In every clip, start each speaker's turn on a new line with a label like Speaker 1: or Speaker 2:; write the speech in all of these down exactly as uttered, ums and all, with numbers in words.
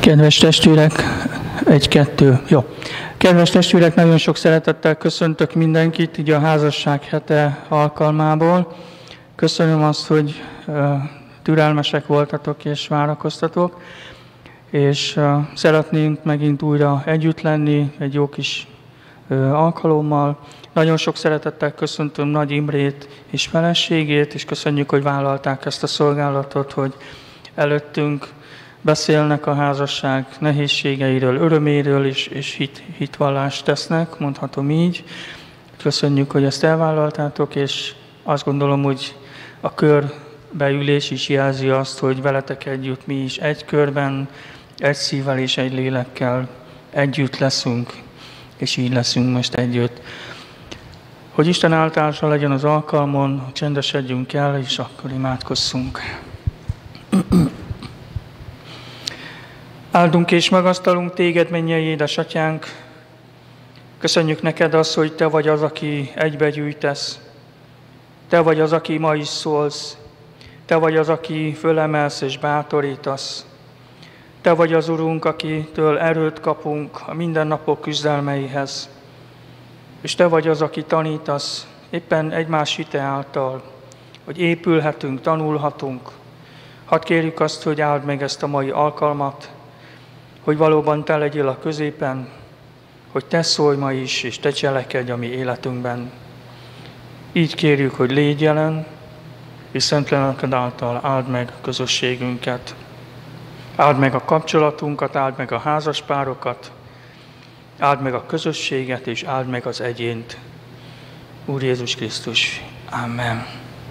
Speaker 1: Kedves testvérek, egy-kettő, jó. Kedves testvérek, nagyon sok szeretettel köszöntök mindenkit, így a házasság hete alkalmából. Köszönöm azt, hogy türelmesek voltatok és várakoztatok, és szeretnénk megint újra együtt lenni egy jó kis alkalommal. Nagyon sok szeretettel köszöntöm Nagy Imrét és feleségét, és köszönjük, hogy vállalták ezt a szolgálatot, hogy előttünk beszélnek a házasság nehézségeiről, öröméről, és, és hit, hitvallást tesznek, mondhatom így. Köszönjük, hogy ezt elvállaltátok, és azt gondolom, hogy a körbeülés is jelzi azt, hogy veletek együtt mi is egy körben, egy szívvel és egy lélekkel együtt leszünk, és így leszünk most együtt. Hogy Isten általása legyen az alkalmon, csendesedjünk el, és akkor imádkozzunk. Áldunk és magasztalunk téged, mennyei édesatyánk. Köszönjük neked azt, hogy te vagy az, aki egybegyűjtesz. Te vagy az, aki ma is szólsz. Te vagy az, aki fölemelsz és bátorítasz. Te vagy az Urunk, akitől erőt kapunk a mindennapok küzdelmeihez. És te vagy az, aki tanítasz éppen egymás hite által, hogy épülhetünk, tanulhatunk. Hadd kérjük azt, hogy áld meg ezt a mai alkalmat, hogy valóban te legyél a középen, hogy te szólj ma is, és te cselekedj a mi életünkben. Így kérjük, hogy légy jelen, és szent lelked által áld meg a közösségünket. Áld meg a kapcsolatunkat, áld meg a házaspárokat, áld meg a közösséget, és áld meg az egyént. Úr Jézus Krisztus. Amen.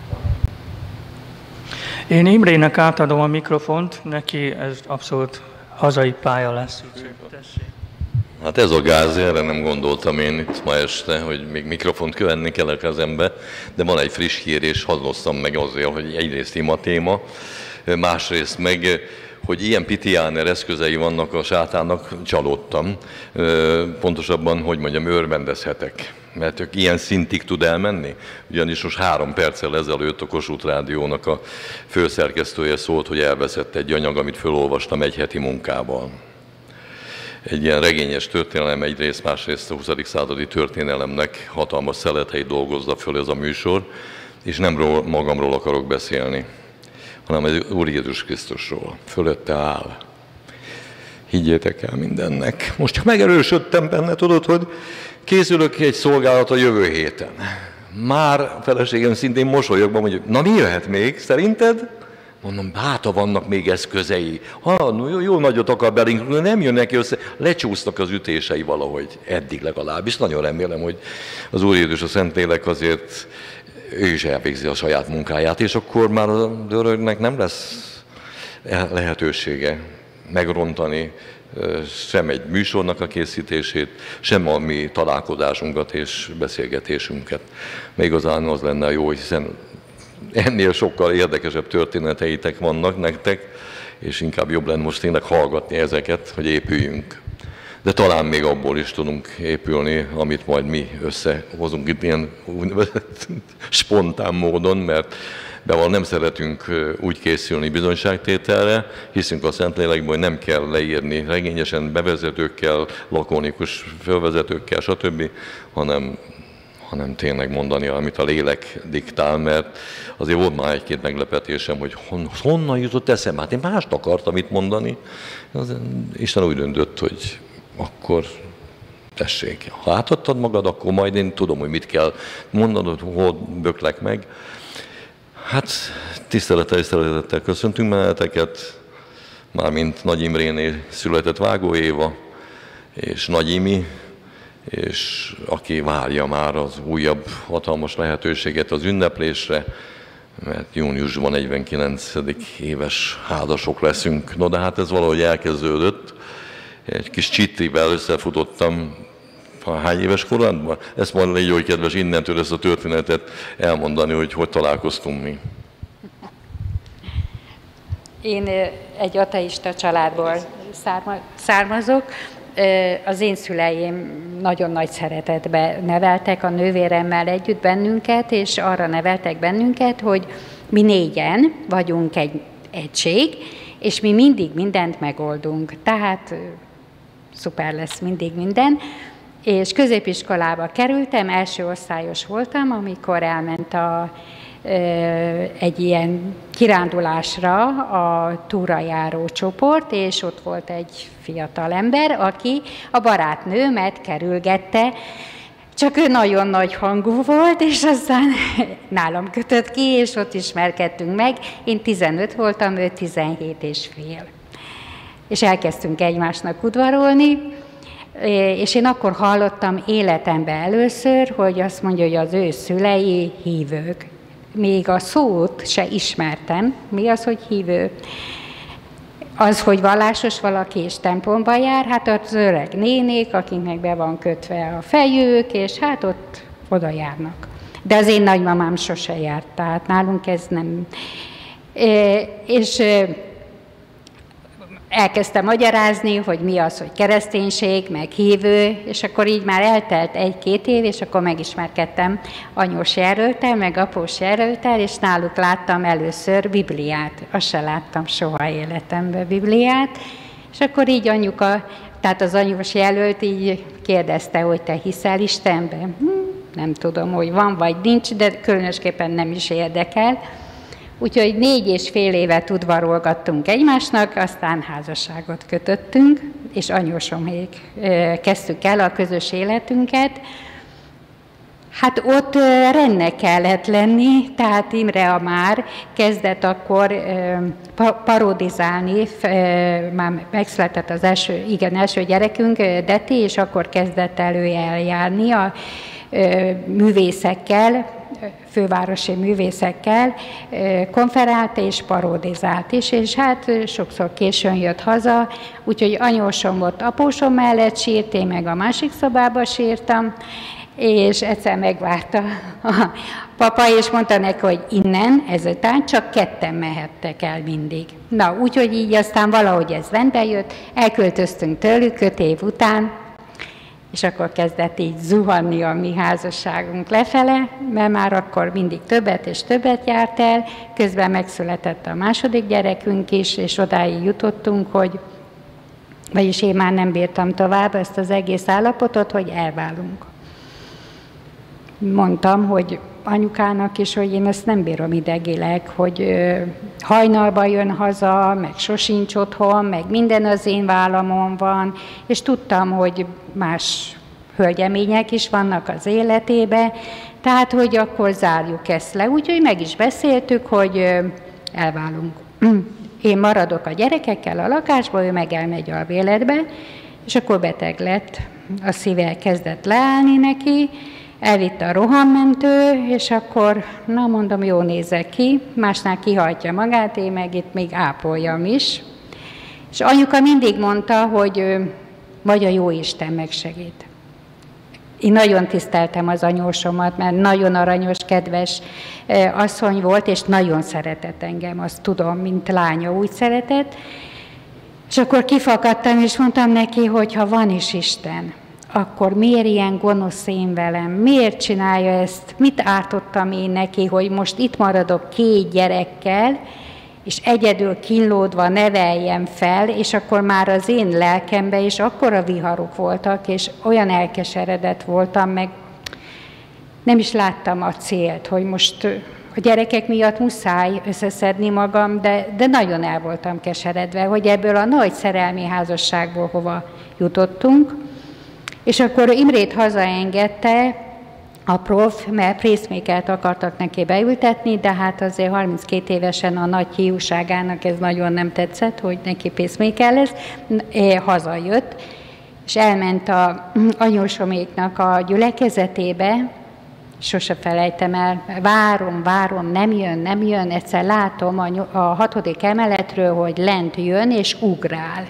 Speaker 1: Én Imrének átadom a mikrofont, neki ez abszolút hazai pálya lesz.
Speaker 2: Hát ez a gáz, erre nem gondoltam én itt ma este, hogy még mikrofont követni kell a kezembe, de van egy friss hír, és hallottam meg azért, hogy egyrészt ima téma, másrészt meg, hogy ilyen pitiáner eszközei vannak a sátának, csalódtam. Pontosabban, hogy mondjam, örvendezhetek. Mert ők ilyen szintig tud elmenni? Ugyanis most három perccel ezelőtt a Kossuth Rádiónak a főszerkesztője szólt, hogy elveszett egy anyag, amit felolvastam egy heti munkával. Egy ilyen regényes történelem egyrészt, másrészt a huszadik századi történelemnek hatalmas szeleteit dolgozza föl ez a műsor, és nem ról, magamról akarok beszélni, hanem az Úr Jézus Krisztusról. Fölötte áll. Higgyétek el mindennek. Most csak megerősödtem benne, tudod, hogy készülök egy szolgálat a jövő héten. Már a feleségem szintén mosolyogban mondja, na mi jöhet még, szerinted? Mondom, hát ha vannak még eszközei. Ha, jó, jó nagyot akar belünk, nem jön neki össze. Lecsúsznak az ütései valahogy, eddig legalábbis. Nagyon remélem, hogy az Úr Jézus, a Szentlélek azért ő is elvégzi a saját munkáját, és akkor már a dörögnek nem lesz lehetősége megrontani sem egy műsornak a készítését, sem a mi találkozásunkat és beszélgetésünket. Még igazán az lenne jó, hiszen ennél sokkal érdekesebb történeteitek vannak nektek, és inkább jobb lenne most tényleg hallgatni ezeket, hogy épüljünk. De talán még abból is tudunk épülni, amit majd mi összehozunk itt ilyen spontán módon, mert beval nem szeretünk úgy készülni bizonyságtételre, hiszünk a Szentlélekben, hogy nem kell leírni regényesen bevezetőkkel, lakonikus fölvezetőkkel, stb., hanem, hanem tényleg mondani, amit a lélek diktál, mert azért volt már egy-két meglepetésem, hogy hon, honnan jutott eszembe. Hát én mást akartam itt mondani. Az, Isten úgy döntött, hogy akkor tessék, ha átadtad magad, akkor majd én tudom, hogy mit kell mondanod, hol böklek meg. Hát tisztelettel, tisztelettel köszöntünk benneteket, mármint Nagy Imrénél született Vágó Éva, és Nagy Imi, és aki várja már az újabb hatalmas lehetőséget az ünneplésre, mert júniusban negyvenkilencedik éves házasok leszünk. No, de hát ez valahogy elkezdődött. Egy kis csittivel összefutottam, hány éves korodban? Ezt majd légy oly kedves innentől ezt a történetet elmondani, hogy hogy találkoztunk mi.
Speaker 3: Én egy ateista családból származok. Az én szüleim nagyon nagy szeretetbe neveltek a nővéremmel együtt bennünket, és arra neveltek bennünket, hogy mi négyen vagyunk egy egység, és mi mindig mindent megoldunk, tehát szuper lesz mindig minden. És középiskolába kerültem, első osztályos voltam, amikor elment a, egy ilyen kirándulásra a túrajáró csoport, és ott volt egy fiatal ember, aki a barátnőmet kerülgette, csak ő nagyon nagy hangú volt, és aztán nálam kötött ki, és ott ismerkedtünk meg. Én tizenöt voltam, ő tizenhét és fél. És elkezdtünk egymásnak udvarolni, és én akkor hallottam életemben először, hogy azt mondja, hogy az ő szülei hívők. Még a szót se ismertem. Mi az, hogy hívő? Az, hogy vallásos valaki és templomba jár, hát az öreg nénék, akiknek be van kötve a fejük, és hát ott oda járnak. De az én nagymamám sose járt, tehát nálunk ez nem... És elkezdtem magyarázni, hogy mi az, hogy kereszténység, meg hívő, és akkor így már eltelt egy-két év, és akkor megismerkedtem anyós jelölttel, meg após jelölttel, és náluk láttam először Bibliát. Azt se láttam soha életemben Bibliát, és akkor így anyuka, tehát az anyós jelölt így kérdezte, hogy te hiszel Istenben? Hm, nem tudom, hogy van vagy nincs, de különösképpen nem is érdekel. Úgyhogy négy és fél évet udvarolgattunk egymásnak, aztán házasságot kötöttünk, és anyósomék kezdtük el a közös életünket. Hát ott rendnek kellett lenni, tehát Imre a már kezdett akkor parodizálni, már megszületett az első, igen, első gyerekünk, Deti, és akkor kezdett elő eljárni a művészekkel, fővárosi művészekkel, konferált és parodizált is, és hát sokszor későn jött haza, úgyhogy anyósom ott apósom mellett sírt, én meg a másik szobába sírtam, és egyszer megvárta a papa, és mondta neki, hogy innen, ezután csak ketten mehettek el mindig. Na, úgyhogy így aztán valahogy ez rendbe jött, elköltöztünk tőlük öt év után, és akkor kezdett így zuhanni a mi házasságunk lefele, mert már akkor mindig többet és többet járt el, közben megszületett a második gyerekünk is, és odáig jutottunk, hogy, vagyis én már nem bírtam tovább ezt az egész állapotot, hogy elválunk. Mondtam, hogy anyukának is, hogy én ezt nem bírom idegileg, hogy hajnalba jön haza, meg sosincs otthon, meg minden az én vállamon van, és tudtam, hogy más hölgyemények is vannak az életébe, tehát, hogy akkor zárjuk ezt le. Úgyhogy meg is beszéltük, hogy elválunk. Én maradok a gyerekekkel a lakásba, ő meg elmegy albéletbe, és akkor beteg lett, a szíve kezdett leállni neki, elvitte a rohammentő, és akkor, na mondom, jó nézek ki, másnál kihajtja magát, én meg itt még ápoljam is. És anyuka mindig mondta, hogy majd a Jóisten megsegít. Én nagyon tiszteltem az anyósomat, mert nagyon aranyos, kedves asszony volt, és nagyon szeretett engem, azt tudom, mint lánya úgy szeretett. És akkor kifakadtam, és mondtam neki, hogy ha van is Isten, akkor miért ilyen gonosz én velem? Miért csinálja ezt? Mit ártottam én neki, hogy most itt maradok két gyerekkel, és egyedül kínlódva neveljem fel, és akkor már az én lelkemben is akkora viharok voltak, és olyan elkeseredett voltam, meg nem is láttam a célt, hogy most a gyerekek miatt muszáj összeszedni magam, de, de nagyon el voltam keseredve, hogy ebből a nagy szerelmi házasságból hova jutottunk. És akkor Imrét hazaengedte a prof, mert pacemaker-t akartak neki beültetni, de hát azért harminckét évesen a nagy hiúságának ez nagyon nem tetszett, hogy neki pacemaker lesz. Hazajött, és elment a anyósoméknak a gyülekezetébe, sose felejtem el, várom, várom, nem jön, nem jön, egyszer látom a, a hatodik emeletről, hogy lent jön és ugrál.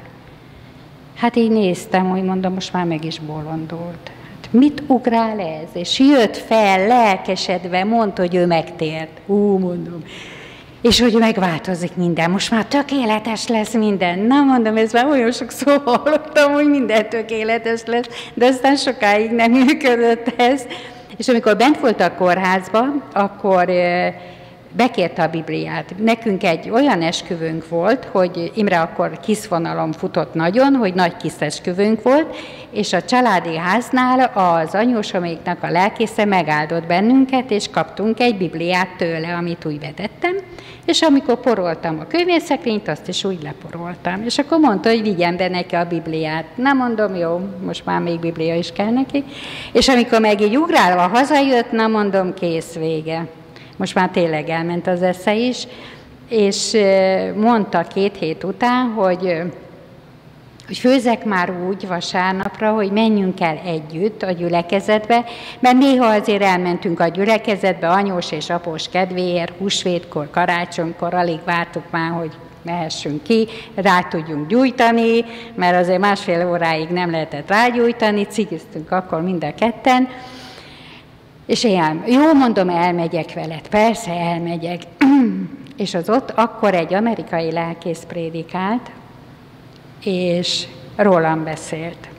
Speaker 3: Hát így néztem, hogy mondom, most már meg is bolondolt. Hát mit ugrál ez? És jött fel, lelkesedve, mondta, hogy ő megtért. Ú, mondom. És hogy megváltozik minden, most már tökéletes lesz minden. Na, mondom, ez már olyan sokszor hallottam, hogy minden tökéletes lesz, de aztán sokáig nem működött ez. És amikor bent volt a kórházba, akkor bekérte a Bibliát. Nekünk egy olyan esküvőnk volt, hogy Imre akkor kiszvonalon futott nagyon, hogy nagy kis esküvőnk volt, és a családi háznál az anyósoméknak a lelkésze megáldott bennünket, és kaptunk egy Bibliát tőle, amit úgy vetettem, és amikor poroltam a könyvészekrényt, azt is úgy leporoltam. És akkor mondta, hogy vigyen be neki a Bibliát. Na mondom, jó, most már még Biblia is kell neki. És amikor meg így ugrálva hazajött, na mondom, kész, vége. Most már tényleg elment az esze is, és mondta két hét után, hogy, hogy főzek már úgy vasárnapra, hogy menjünk el együtt a gyülekezetbe, mert néha azért elmentünk a gyülekezetbe anyós és após kedvéért, húsvétkor, karácsonykor, alig vártuk már, hogy mehessünk ki, rá tudjunk gyújtani, mert azért másfél óráig nem lehetett rágyújtani, cigiztünk akkor mind a ketten, és én, jó, mondom, elmegyek veled, persze elmegyek. És az ott akkor egy amerikai lelkész prédikált, és rólam beszélt.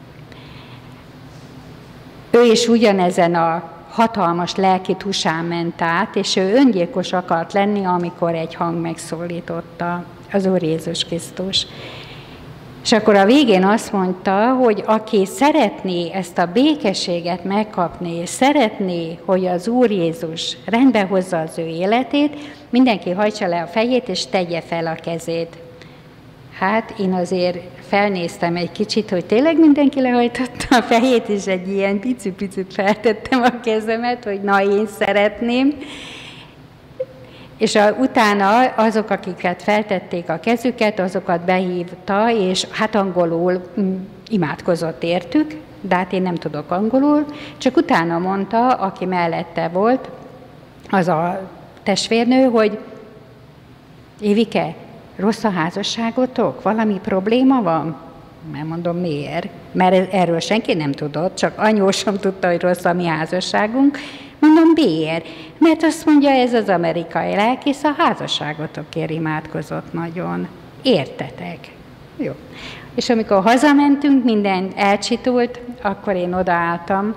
Speaker 3: Ő is ugyanezen a hatalmas lelki tusán ment át, és ő öngyilkos akart lenni, amikor egy hang megszólította, az Úr Jézus Krisztus. És akkor a végén azt mondta, hogy aki szeretné ezt a békességet megkapni, és szeretné, hogy az Úr Jézus rendbe hozza az ő életét, mindenki hajtsa le a fejét, és tegye fel a kezét. Hát én azért felnéztem egy kicsit, hogy tényleg mindenki lehajtotta a fejét, és egy ilyen pici-picit feltettem a kezemet, hogy na, én szeretném. És a, utána azok, akiket feltették a kezüket, azokat behívta, és hát angolul mm, imádkozott értük, de hát én nem tudok angolul, csak utána mondta, aki mellette volt, az a testvérnő, hogy Évike, rossz a házasságotok? Valami probléma van? Mert mondom, miért? Mert erről senki nem tudott, csak anyósom tudta, hogy rossz a mi házasságunk. Mondom, miért? Mert azt mondja, ez az amerikai lelkész a házasságotokért imádkozott nagyon. Értetek? Jó. És amikor hazamentünk, minden elcsitult, akkor én odaálltam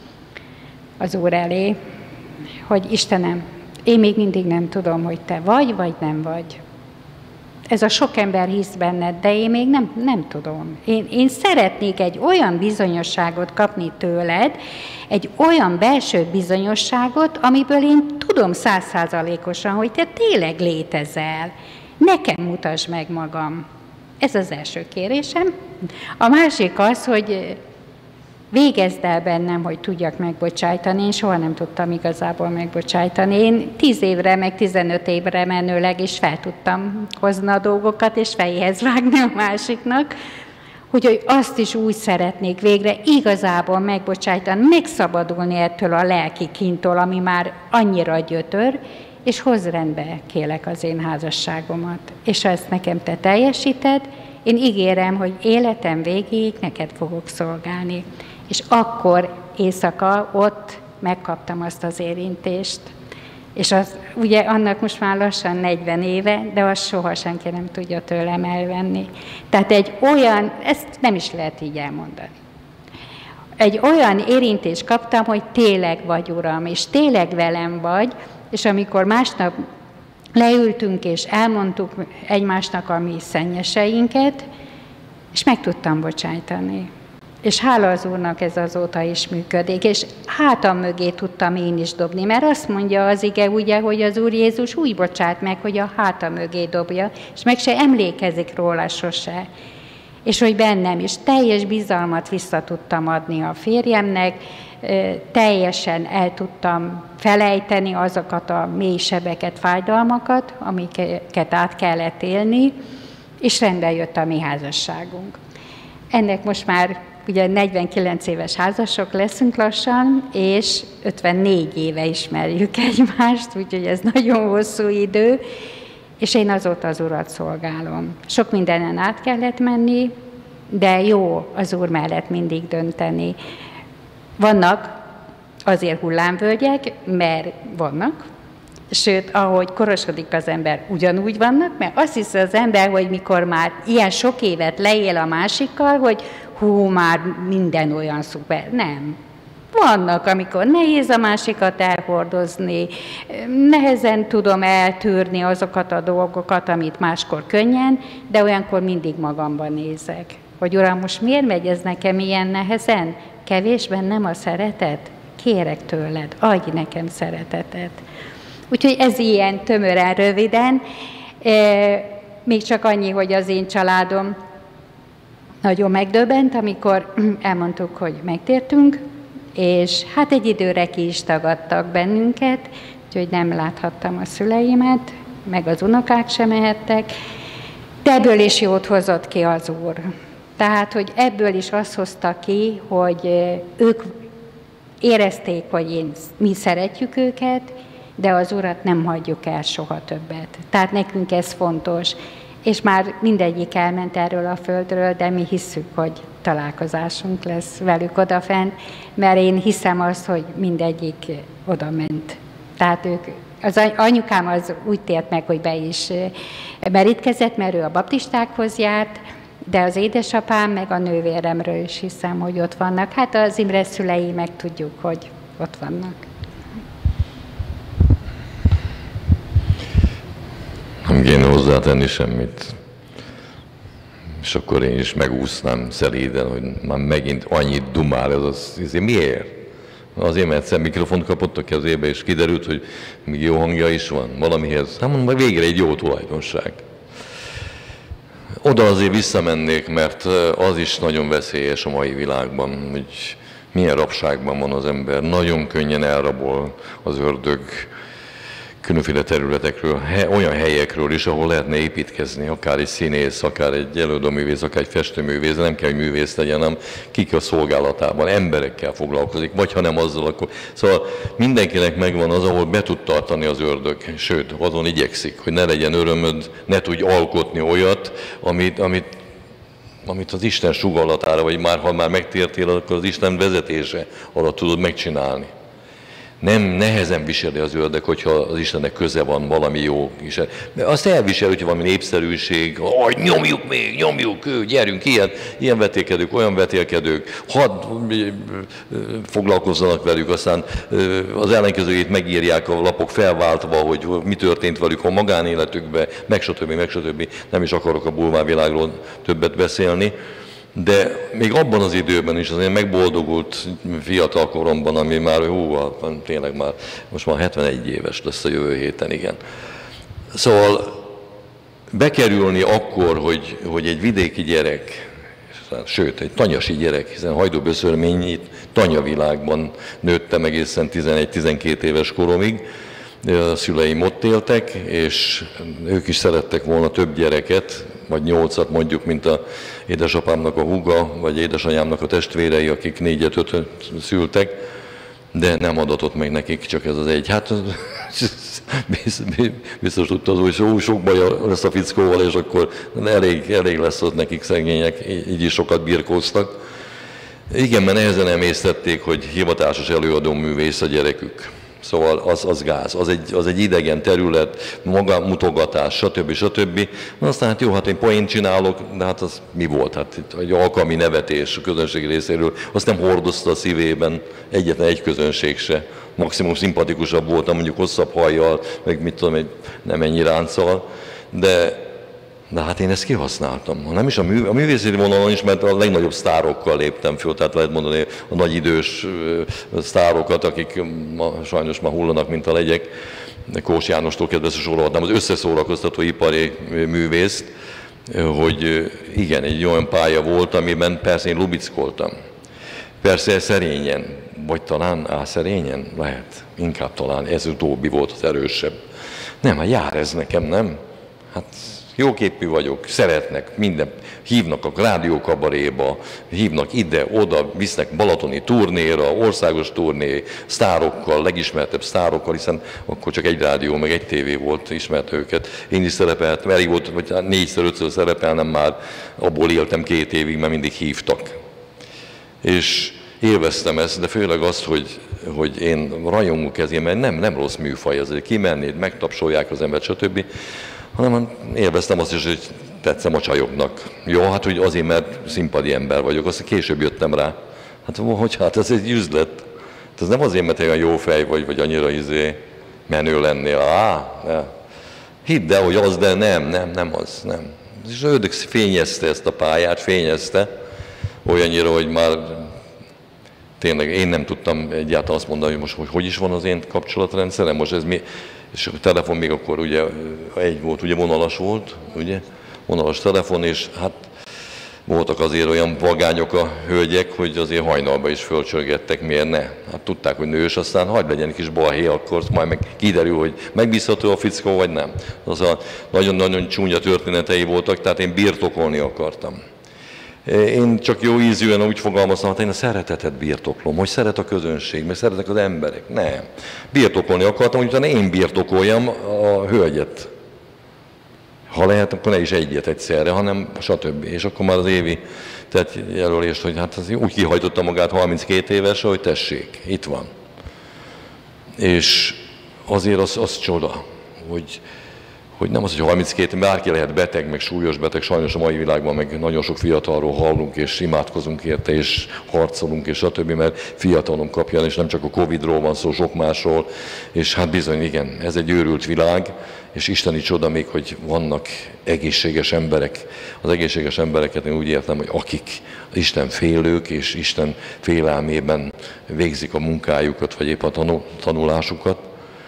Speaker 3: az Úr elé, hogy Istenem, én még mindig nem tudom, hogy te vagy, vagy nem vagy. Ez a sok ember hisz benned, de én még nem, nem tudom. Én, én szeretnék egy olyan bizonyosságot kapni tőled, egy olyan belső bizonyosságot, amiből én tudom százszázalékosan, hogy te tényleg létezel. Nekem mutasd meg magam. Ez az első kérésem. A másik az, hogy végezd el bennem, hogy tudjak megbocsájtani. Én soha nem tudtam igazából megbocsájtani. Én tíz évre, meg tizenöt évre menőleg is fel tudtam hozni a dolgokat, és fejéhez vágni a másiknak, hogy, hogy azt is úgy szeretnék végre igazából megbocsájtani, megszabadulni ettől a lelki kínttól, ami már annyira gyötör, és hozz rendbe, kélek, az én házasságomat. És ha ezt nekem te teljesíted, én ígérem, hogy életem végéig neked fogok szolgálni. És akkor éjszaka ott megkaptam azt az érintést. És az, ugye annak most már lassan negyven éve, de azt soha senki nem tudja tőlem elvenni. Tehát egy olyan, ezt nem is lehet így elmondani. Egy olyan érintést kaptam, hogy tényleg vagy, Uram, és tényleg velem vagy, és amikor másnap leültünk és elmondtuk egymásnak a mi szennyeseinket, és meg tudtam bocsájtani. És hála az Úrnak, ez azóta is működik, és hátam mögé tudtam én is dobni, mert azt mondja az ige, ugye, hogy az Úr Jézus úgy bocsát meg, hogy a hátam mögé dobja, és meg se emlékezik róla sose. És hogy bennem is teljes bizalmat vissza tudtam adni a férjemnek, teljesen el tudtam felejteni azokat a mély sebeket, fájdalmakat, amiket át kellett élni, és rendbe jött a mi házasságunk. Ennek most már ugye negyvenkilenc éves házasok leszünk lassan, és ötvennégy éve ismerjük egymást, úgyhogy ez nagyon hosszú idő, és én azóta az Urat szolgálom. Sok mindenen át kellett menni, de jó az Úr mellett mindig dönteni. Vannak azért hullámvölgyek, mert vannak, sőt, ahogy korosodik az ember, ugyanúgy vannak, mert azt hiszi az ember, hogy mikor már ilyen sok évet leél a másikkal, hogy hú, már minden olyan szuper. Nem. Vannak, amikor nehéz a másikat elhordozni, nehezen tudom eltűrni azokat a dolgokat, amit máskor könnyen, de olyankor mindig magamban nézek. Hogy Uram, most miért megy ez nekem ilyen nehezen? Kevés bennem a szeretet? Kérek tőled, adj nekem szeretetet. Úgyhogy ez ilyen tömören, röviden. Még csak annyi, hogy az én családom nagyon megdöbbent, amikor elmondtuk, hogy megtértünk, és hát egy időre ki is tagadtak bennünket, úgyhogy nem láthattam a szüleimet, meg az unokák sem mehettek, de ebből is jót hozott ki az Úr. Tehát, hogy ebből is azt hozta ki, hogy ők érezték, hogy én, mi szeretjük őket, de az Urat nem hagyjuk el soha többet. Tehát nekünk ez fontos. És már mindegyik elment erről a földről, de mi hisszük, hogy találkozásunk lesz velük odafent, mert én hiszem azt, hogy mindegyik oda ment. Tehát ők, az anyukám az úgy tért meg, hogy be is merítkezett, mert ő a baptistákhoz járt, de az édesapám meg a nővéremről is hiszem, hogy ott vannak. Hát az Imre szülei meg tudjuk, hogy ott vannak.
Speaker 2: Nem kéne hozzátenni semmit. És akkor én is megúsznám szelíden, hogy már megint annyit dumál ez az, ez miért? Azért, mert egyszer mikrofont kapott a kezébe, és kiderült, hogy még jó hangja is van valamihez. Hát mondom, majd végre egy jó tulajdonság. Oda azért visszamennék, mert az is nagyon veszélyes a mai világban, hogy milyen rabságban van az ember. Nagyon könnyen elrabol az ördög különféle területekről, olyan helyekről is, ahol lehetne építkezni, akár egy színész, akár egy előadóművész, akár egy festőművész, nem kell, hogy művész legyen, hanem kik a szolgálatában, emberekkel foglalkozik, vagy ha nem azzal, akkor... Szóval mindenkinek megvan az, ahol be tud tartani az ördög, sőt, azon igyekszik, hogy ne legyen örömöd, ne tudj alkotni olyat, amit, amit, amit az Isten sugallatára, vagy már, ha már megtértél, akkor az Isten vezetése alatt tudod megcsinálni. Nem nehezen viseli az ördög, hogyha az Istennek köze van valami jó is. De azt elvisel, hogyha valami népszerűség, hogy nyomjuk még, nyomjuk, gyerünk, ilyen, ilyen vetélkedők, olyan vetélkedők, hadd foglalkozzanak velük, aztán az ellenkezőjét megírják a lapok felváltva, hogy mi történt velük a magánéletükben, meg stb., meg stb. Nem is akarok a bulvárvilágról többet beszélni. De még abban az időben is azért megboldogult fiatal koromban, ami már hú, tényleg már most már hetvenegy éves lesz a jövő héten, igen. Szóval bekerülni akkor, hogy, hogy egy vidéki gyerek, sőt, egy tanyasi gyerek, hiszen Hajdúböszörményi tanyavilágban nőttem egészen tizenegy-tizenkét éves koromig, a szüleim ott éltek, és ők is szerettek volna több gyereket, vagy nyolcat mondjuk, mint a édesapámnak a húga, vagy édesanyámnak a testvérei, akik négyet-ötöt szültek, de nem adatott meg nekik, csak ez az egy. Hát biztos tudta az, hogy sok baj lesz a fickóval, és akkor elég, elég lesz ott nekik, szegények, így is sokat birkóztak. Igen, mert nehezen emésztették, hogy hivatásos előadó művész a gyerekük. Szóval az, az gáz, az egy, az egy idegen terület, maga mutogatás, stb. stb. Aztán hát jó, hát én poént csinálok, de hát az mi volt? Hát egy alkalmi nevetés a közönség részéről, azt nem hordozta a szívében egyetlen egy közönség se. Maximum szimpatikusabb voltam, mondjuk hosszabb hajjal, meg mit tudom, egy nem ennyi ránccal, de De hát én ezt kihasználtam. Nem is a, mű, a művészeti vonalon is, mert a legnagyobb sztárokkal léptem föl, tehát lehet mondani a nagy idős sztárokat, akik ma, sajnos már hullanak, mint a legyek. Kós Jánostól kezdve sorolhatnám az összeszórakoztató ipari művészt, hogy igen, egy olyan pálya volt, amiben persze én lubickoltam. Persze szerényen, vagy talán álszerényen, lehet, inkább talán ez utóbbi volt az erősebb. Nem, hát jár ez nekem, nem? Hát jóképű vagyok, szeretnek, minden, hívnak a rádiókabaréba, hívnak ide, oda, visznek balatoni turnéra, országos turné, sztárokkal, legismertebb sztárokkal, hiszen akkor csak egy rádió, meg egy tévé volt, ismert őket. Én is szerepeltem, elég volt, hogy négyszer, ötször szerepelnem már, abból éltem két évig, mert mindig hívtak. És élveztem ezt, de főleg azt, hogy, hogy én rajongok ezért, mert nem, nem rossz műfaj, ezért kimenni, megtapsolják az embert, stb., hanem élveztem azt is, hogy tetszem a csajoknak. Jó, hát hogy azért, mert színpadi ember vagyok, azt később jöttem rá. Hát hogy hát ez egy üzlet. Ez nem azért, mert olyan jó fej vagy, vagy annyira izé menő lennél. Á, ne. Hidd el, hogy az, de nem, nem, nem az, nem. És ő fényezte ezt a pályát, fényezte, olyannyira, hogy már tényleg én nem tudtam egyáltalán azt mondani, hogy most hogy, hogy is van az én kapcsolatrendszerem, most ez mi, és a telefon még akkor ugye egy volt, ugye vonalas volt, ugye, vonalas telefon, és hát voltak azért olyan vagányok a hölgyek, hogy azért hajnalba is fölcsörgettek, miért ne? Hát tudták, hogy nős, aztán hagyd legyen egy kis balhé, akkor majd meg kiderül, hogy megbízható a fickó, vagy nem. Az a nagyon-nagyon csúnya történetei voltak, tehát én birtokolni akartam. Én csak jó ízűen úgy fogalmaztam, hogy én a szeretetet birtoklom, hogy szeret a közönség, mert szeretek az emberek. Nem. Birtokolni akartam, hogy utána én birtokoljam a hölgyet. Ha lehet, akkor ne is egyet egyszerre, hanem stb. És akkor már az évi tett jelölést, hogy hát az úgy kihajtotta magát harminckét éves, hogy tessék, itt van. És azért az, az csoda, hogy, hogy nem az, hogy harminckét, bárki lehet beteg, meg súlyos beteg, sajnos a mai világban meg nagyon sok fiatalról hallunk, és imádkozunk érte, és harcolunk, és stb., mert fiatalon kapja, és nem csak a Covidról van szó, sok másról, és hát bizony, igen, ez egy őrült világ, és isteni csoda még, hogy vannak egészséges emberek. Az egészséges embereket én úgy értem, hogy akik Isten félők, és Isten félelmében végzik a munkájukat, vagy épp a tanulásukat,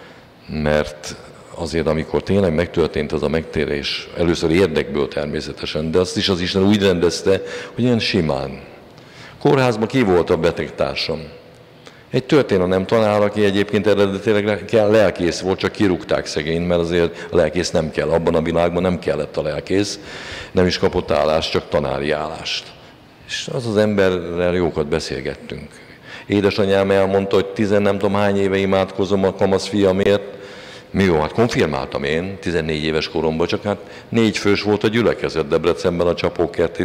Speaker 2: mert azért, amikor tényleg megtörtént az a megtérés, először érdekből természetesen, de azt is az Isten úgy rendezte, hogy ilyen simán. Kórházban ki volt a betegtársam? Egy történelem tanár, aki egyébként eredetileg lelkész volt, csak kirúgták szegényt, mert azért a lelkész nem kell. Abban a világban nem kellett a lelkész, nem is kapott állást, csak tanári állást. És az az emberrel jókat beszélgettünk. Édesanyám elmondta, hogy tizen nem tudom hány éve imádkozom a kamasz fiamért. Mi jó, hát konfirmáltam én, tizennégy éves koromban, csak hát négy fős volt a gyülekezet Debrecenben, a Csapókerti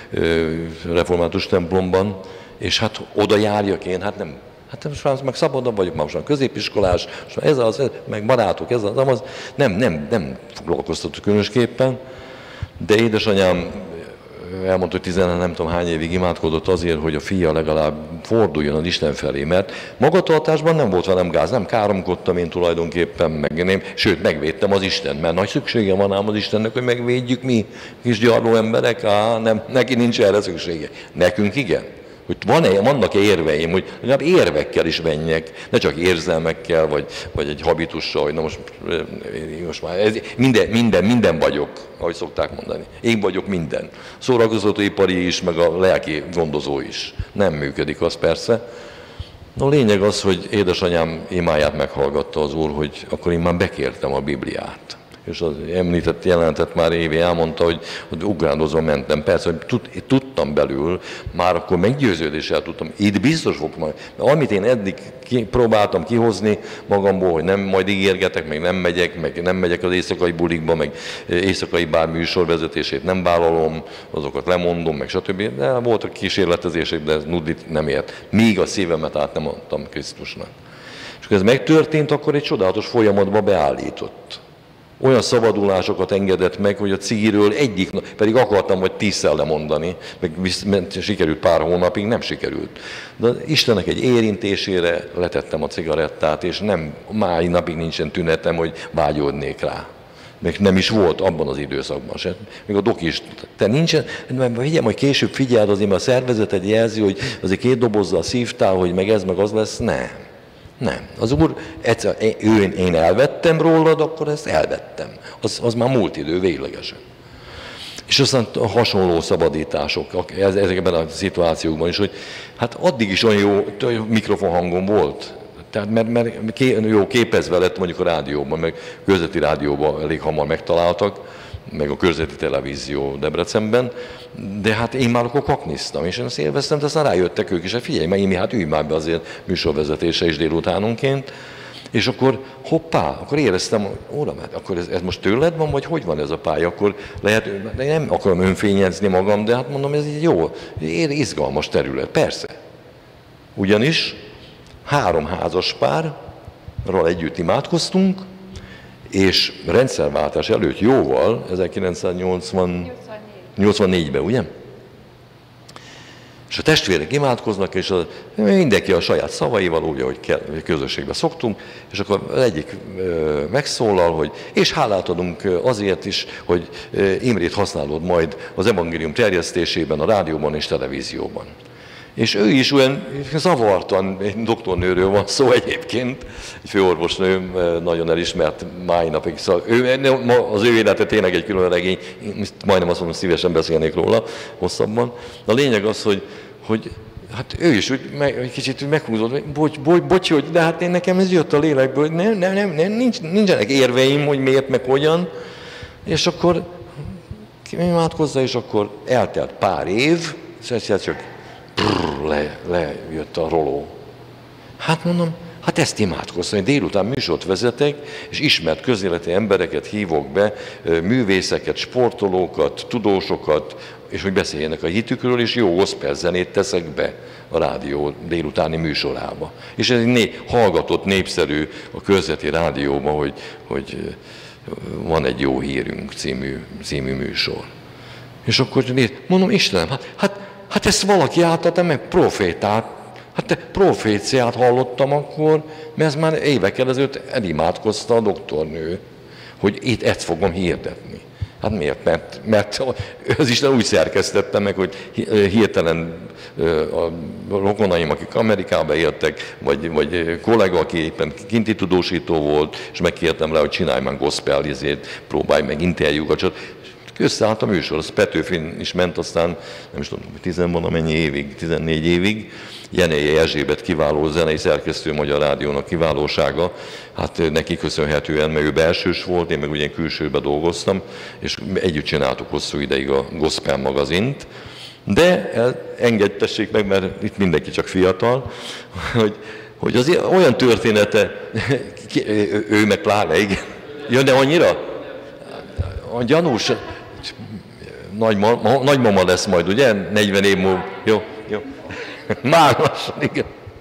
Speaker 2: református templomban, és hát oda járjak én, hát nem, hát most már meg szabadabb vagyok, már most már középiskolás, most már ez az, ez, meg barátok, ez az, az, nem, nem, nem foglalkoztatott különösképpen, de édesanyám elmondta, hogy tizen nem tudom hány évig imádkozott azért, hogy a fia legalább forduljon az Isten felé, mert magatartásban nem volt velem gáz, nem káromkodtam én tulajdonképpen, meg nem, sőt, megvédtem az Istent, mert nagy szüksége van ám az Istennek, hogy megvédjük mi, kis gyarló emberek, á, nem, neki nincs erre szüksége. Nekünk igen. Hogy van-e, vannak-e érveim, hogy legalább érvekkel is menjek, ne csak érzelmekkel, vagy, vagy egy habitussal, hogy na most, most már ez, minden, minden, minden vagyok, ahogy szokták mondani. Én vagyok minden. Szórakoztatóipari is, meg a lelki gondozó is. Nem működik az persze. A lényeg az, hogy édesanyám imáját meghallgatta az Úr, hogy akkor én már bekértem a Bibliát. És az említett jelentet már Évi elmondta, hogy, hogy ugrándozva mentem. Persze, hogy tud, tudtam belül, már akkor meggyőződéssel tudtam, itt biztos fog majd. Mert amit én eddig ki, próbáltam kihozni magamból, hogy nem majd ígérgetek, meg nem megyek, meg nem megyek az éjszakai bulikba, meg éjszakai bár műsorvezetését nem vállalom, azokat lemondom, meg stb. De voltak kísérletezések, de ez nudit nem ért. Míg a szívemet át nem adtam Krisztusnak. És ez megtörtént, akkor egy csodálatos folyamatba beállított. Olyan szabadulásokat engedett meg, hogy a cigiről egyik nap, pedig akartam vagy tízszer lemondani, meg sikerült pár hónapig, nem sikerült. De Istennek egy érintésére letettem a cigarettát, és nem, máj napig nincsen tünetem, hogy vágyódnék rá. Még nem is volt abban az időszakban sem. Még a doki is, te nincsen, mert higyem, hogy később figyeld azért, mert a szervezeted jelzi, hogy azért két dobozzal szívtál, hogy meg ez, meg az lesz, nem. Nem. Az Úr, egyszer, én, én elvettem rólad, akkor ezt elvettem. Az, az már múlt idő, véglegesen. És aztán hasonló szabadítások ezekben a szituációkban is, hogy hát addig is olyan jó mikrofonhangom volt. Tehát mert, mert ké, jó képezve lett mondjuk a rádióban, meg közveti rádióban elég hamar megtaláltak, meg a közveti televízió Debrecenben, de hát én már akkor kakniztam, és én azt élveztem, de aztán rájöttek ők is, hogy figyelj, meg Imi, hát ülj már be azért műsorvezetése is délutánonként, és akkor hoppá, akkor éreztem, óram, hát akkor ez, ez most tőled van, vagy hogy van ez a pálya, akkor lehet, de nem akarom önfényezni magam, de hát mondom, ez egy jó, izgalmas terület, persze. Ugyanis három házas párral együtt imádkoztunk, és rendszerváltás előtt jóval, ezerkilencszáznyolcvannégyben, ugye? És a testvérek imádkoznak, és a, mindenki a saját szavaival, úgy, ahogy kell, közösségben szoktunk, és akkor az egyik ö, megszólal, hogy és hálát adunk azért is, hogy Imrét használod majd az evangélium terjesztésében, a rádióban és televízióban. És ő is olyan zavartan, egy doktornőről van szó egyébként, egy főorvosnő, nagyon elismert mai napig. Szóval ő, az ő élete tényleg egy külön regény, majdnem azt mondom, szívesen beszélnék róla hosszabban. A lényeg az, hogy, hogy hát ő is úgy meg, egy kicsit meghúzott, bocs, bocs, bocs, hogy de hát én nekem ez jött a lélekből, hogy nem, nem, nem, nem nincs, nincsenek érveim, hogy miért, meg hogyan. És akkor imádkozza, és akkor eltelt pár év, és egyszer csak brrr, le, lejött a roló. Hát mondom, hát ezt imádkoztam, hogy délután műsort vezetek, és ismert közéleti embereket hívok be, művészeket, sportolókat, tudósokat, és hogy beszéljenek a hitükről, és jó gospel zenét teszek be a rádió délutáni műsorába. És ez egy né, hallgatott, népszerű a közéleti rádióban, hogy, hogy van egy jó hírünk című, című műsor. És akkor mondom, Istenem, hát, hát, hát ezt valaki átadta meg, profétát, hát te proféciát hallottam akkor, mert ez már évekkel ezelőtt elimádkozta a doktornő, hogy itt ezt fogom hirdetni. Hát miért? Mert, mert az Isten úgy szerkesztette meg, hogy hirtelen a rokonaim, akik Amerikába éltek, vagy, vagy kollega, aki éppen kinti tudósító volt, és megkértem rá, hogy csinálj már gospelizét, próbálj meg interjúkat. Összeállt a műsor, az Petőfin is ment, aztán nem is tudom, tizenvalamennyi évig, tizennégy évig. Jenei Erzsébet kiváló zenei szerkesztő, Magyar Rádiónak kiválósága, hát neki köszönhetően, mert ő belsős volt, én meg ugye külsőben dolgoztam, és együtt csináltuk hosszú ideig a Gospel magazint, de engedtessék meg, mert itt mindenki csak fiatal, hogy, hogy az olyan története, ő meg pláne, igen, jön, de annyira? A gyanús, nagymama, nagymama lesz majd, ugye? negyven év múlva. Jó, jó. Már lassan, igen.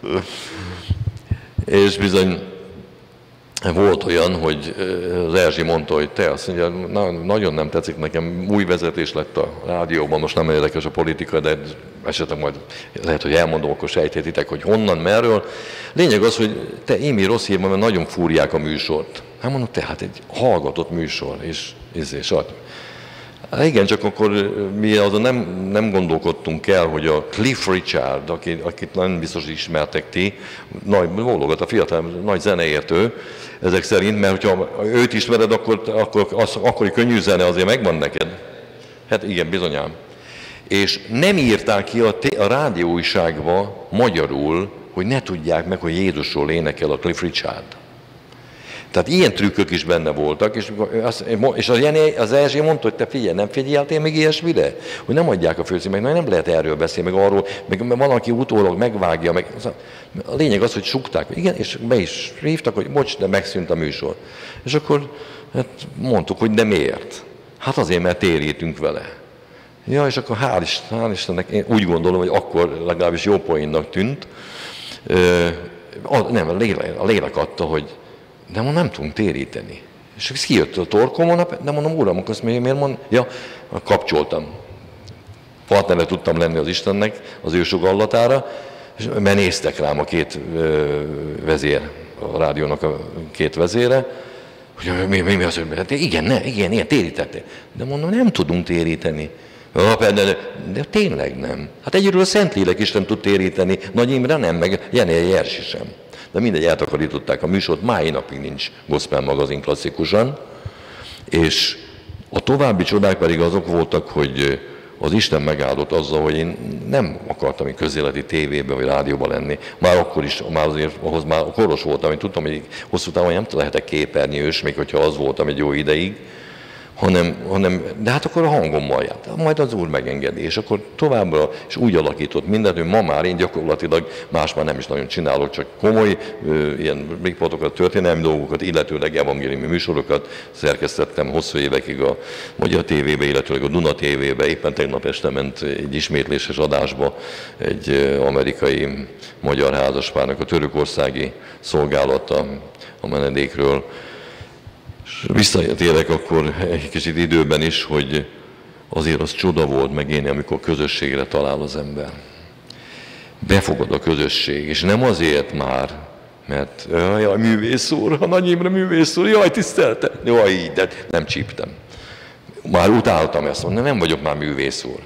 Speaker 2: És bizony volt olyan, hogy az Erzsi mondta, hogy te azt mondja, na, nagyon nem tetszik nekem, új vezetés lett a rádióban, most nem érdekes a politika, de esetleg majd lehet, hogy elmondom, akkor sejthetitek, hogy honnan, merről. Lényeg az, hogy te Imi rossz hírban, mert nagyon fúrják a műsort. Hát mondom, te hát egy hallgatott műsor, és, és, és hát igen, csak akkor mi azon nem, nem gondolkodtunk el, hogy a Cliff Richard, akit, akit nem biztos ismertek ti, nagy, bólogat a fiatal, nagy zeneértő, ezek szerint, mert hogyha őt ismered, akkor, akkor, az, akkor egy könnyű zene azért megvan neked. Hát igen, bizonyám. És nem írták ki a, a rádióújságba magyarul, hogy ne tudják meg, hogy Jézusról énekel a Cliff Richard. Tehát ilyen trükkök is benne voltak, és, az, és az, az Erzsé mondta, hogy te figyelj, nem figyeltél még ilyesmire? Hogy nem adják a főcímet, meg nem lehet erről beszélni, meg arról, meg valaki utólag megvágja, meg a lényeg az, hogy sukták, igen, és be is hívtak, hogy bocs, de megszűnt a műsor. És akkor hát mondtuk, hogy de miért? Hát azért, mert térítünk vele. Ja, és akkor hál' Isten, hál' Istennek, én úgy gondolom, hogy akkor legalábbis jó poénnak tűnt. Nem, a lélek, a lélek adta, hogy de ma nem tudunk téríteni. És ez kijött a torkomon, de mondom, uram, akkor azt miért mond? Ja, kapcsoltam. Partnere tudtam lenni az Istennek, az ő sugallatára, és mert néztek rám a két vezér, a rádiónak a két vezére, hogy mi, mi, mi az, hogy igen, ne, igen, ilyen térítették. De mondom, nem tudunk téríteni. De, de, de tényleg nem. Hát egyről a Szentlélek is nem tud téríteni, Nagy Imre nem, meg Jenei Erzsi sem. De mindegy, eltakarították a műsort, máj napig nincs Gospel magazin klasszikusan, és a további csodák pedig azok voltak, hogy az Isten megáldott azzal, hogy én nem akartam egy közéleti tévében vagy rádióban lenni. Már akkor is, már azért ahhoz már koros voltam, én tudtam, hogy hosszú távon nem lehetek képernyős, még hogyha az voltam egy jó ideig, hanem, hanem, de hát akkor a hangommal járt. Majd az Úr megengedi, és akkor továbbra is úgy alakított mindent, hogy ma már én gyakorlatilag más már nem is nagyon csinálok, csak komoly ilyen riportokat, történelmi dolgokat, illetőleg evangéliumi műsorokat szerkesztettem hosszú évekig a Magyar tévébe, illetőleg a Duna tévébe. Éppen tegnap este ment egy ismétléses adásba egy amerikai magyar házaspárnak a törökországi szolgálata a menedékről. És visszatérek akkor egy kicsit időben is, hogy azért az csoda volt megélni, amikor közösségre talál az ember. befogad a közösség, és nem azért már, mert jaj, művész úr, a Nagy Imre művész úr, jaj, tiszteltem, jaj, így, de nem csíptem. Már utáltam ezt mondani, nem vagyok már művész úr.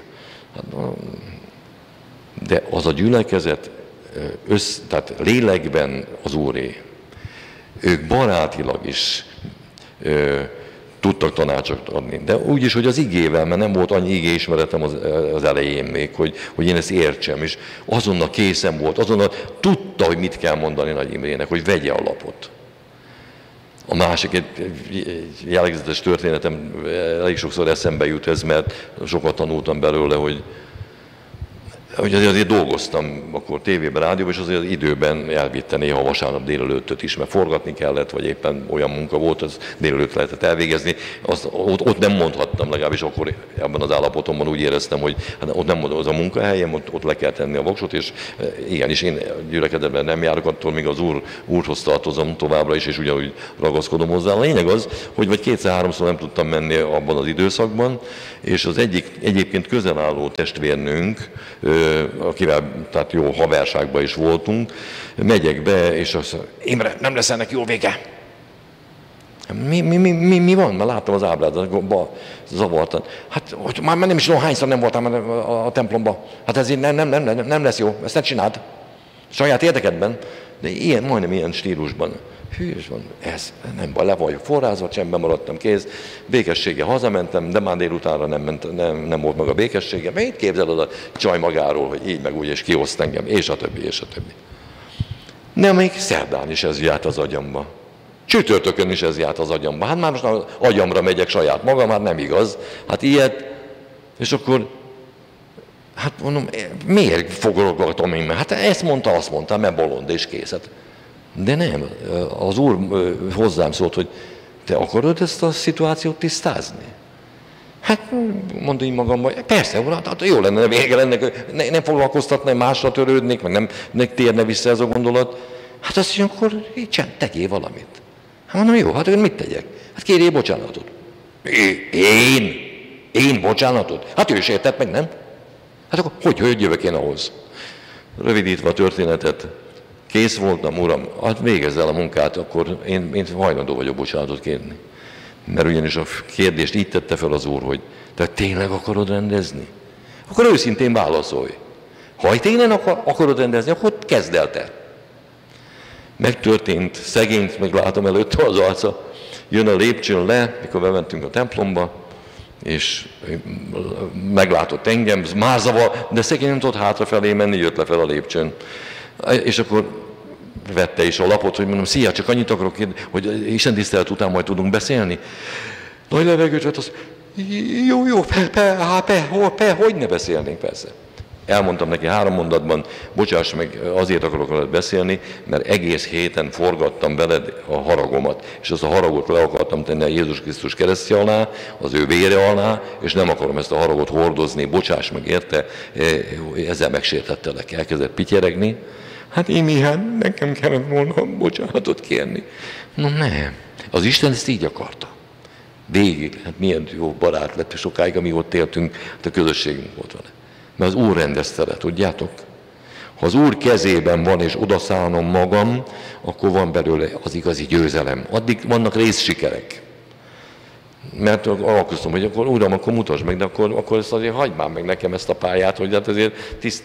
Speaker 2: De az a gyülekezet, össz, tehát lélekben az Úré. Ők barátilag is ö, tudtak tanácsot adni. De úgy is, hogy az igével, mert nem volt annyi igéismeretem az, az elején még, hogy, hogy én ezt értsem. És azonnal készen volt, azonnal tudta, hogy mit kell mondani Nagy Imrének, hogy vegye a lapot. A másik, egy jellegzetes történetem, elég sokszor eszembe jut ez, mert sokat tanultam belőle, hogy hogy azért dolgoztam akkor tévében, rádióban, és azért időben elvitte néha vasárnap délelőttöt is, mert forgatni kellett, vagy éppen olyan munka volt, az délelőtt lehetett elvégezni. Azt, ott, ott nem mondhattam, legalábbis akkor ebben az állapotomban úgy éreztem, hogy hát ott nem mondom, az a munkahelyem, ott, ott le kell tenni a voksot, és igen, és én gyülekezetben nem járok, attól még az úr, úrhoz tartozom továbbra is, és ugyanúgy ragaszkodom hozzá. A lényeg az, hogy vagy kétszer-háromszor nem tudtam menni abban az időszakban, és az egyik egyébként közel álló testvérnőnk, akivel tehát jó haverságban is voltunk, megyek be, és azt mondja, Imre, nem lesz ennek jó vége. Mi, mi, mi, mi, mi van? Már láttam az ábrát, zavartan. Hát hogy már nem is tudom, hányszor nem voltam a, a templomban. Hát ez nem, nem, nem, nem, nem lesz jó, ezt ne csináld. Saját érdekedben, de ilyen, majdnem ilyen stílusban. Hűs van, ez nem baj, le vagyok forrázva, csendben maradtam, kész, békességgel hazamentem, de már délutánra nem, ment, nem, nem volt meg a békessége, mert itt képzeled a csaj magáról, hogy így meg úgy, és kioszt engem, és a többi, és a többi. De még szerdán is ez járt az agyamba. Csütörtökön is ez járt az agyamba. Hát már most az agyamra megyek saját magam, hát nem igaz. Hát ilyet, és akkor, hát mondom, miért fogorgatom én meg? Hát ezt mondta, azt mondta, mert bolond, és kész. Hát, de nem, az Úr hozzám szólt, hogy te akarod ezt a szituációt tisztázni? Hát mondom én magamban, persze, uram, hát jó lenne, vége lenne, ne, nem foglalkoztatna, másra törődnék, meg nem, nem térne vissza ez a gondolat. Hát azt mondja, akkor így tegyél valamit. Hát mondom, jó, hát én mit tegyek? Hát kérjél bocsánatot. Én? Én bocsánatot? Hát ő is értett meg, nem? Hát akkor hogy, hogy jövök én ahhoz? Rövidítve a történetet, kész voltam, uram, hát végezz el a munkát, akkor én, én hajlandó vagyok bocsánatot kérni. Mert ugyanis a kérdést így tette fel az Úr, hogy te tényleg akarod rendezni? Akkor őszintén válaszolj. Ha tényleg akar, akarod rendezni, akkor kezd el te. Megtörtént, szegényt meg látom előtte az arca, jön a lépcsőn le, mikor bementünk a templomba, és meglátott engem, már zavar, de szegény nem tudott hátrafelé menni, jött le fel a lépcsőn. És akkor vette is a lapot, hogy mondom, szia, csak annyit akarok kérni, hogy Isten tisztelet után majd tudunk beszélni. Nagy levegőt vett, az, jó, jó, pe, pe, pe, pe, pe, hogy ne beszélnénk, persze. Elmondtam neki három mondatban, bocsáss meg, azért akarok veled beszélni, mert egész héten forgattam veled a haragomat, és azt a haragot le akartam tenni a Jézus Krisztus keresztje alá, az ő vére alá, és nem akarom ezt a haragot hordozni, bocsáss meg érte, ezzel megsértettelek, elkezdett pityeregni. Hát én ilyen, nekem kellett volna bocsánatot kérni. No nem, az Isten ezt így akarta. Végig, hát milyen jó barát lett, sokáig, amíg ott éltünk, hát a közösségünk volt vele. Mert az Úr rendezte le, tudjátok? Ha az Úr kezében van, és odaszállom magam, akkor van belőle az igazi győzelem. Addig vannak részsikerek. Mert alkoztam, hogy akkor Uram, akkor mutasd meg, de akkor, akkor ezt azért hagyd már meg nekem ezt a pályát, hogy hát azért tiszt...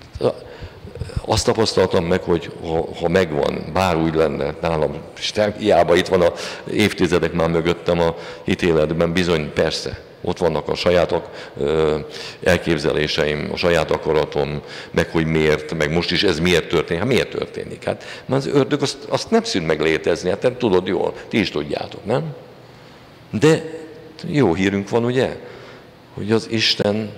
Speaker 2: Azt tapasztaltam meg, hogy ha, ha megvan, bár úgy lenne nálam, és hiába itt van a évtizedek már mögöttem a hitéletben, bizony, persze, ott vannak a saját elképzeléseim, a saját akaratom, meg hogy miért, meg most is ez miért történik. Hát miért történik? Hát mert az ördög azt, azt nem szűn meg létezni, hát te tudod jól, ti is tudjátok, nem? De jó hírünk van, ugye? Hogy az Isten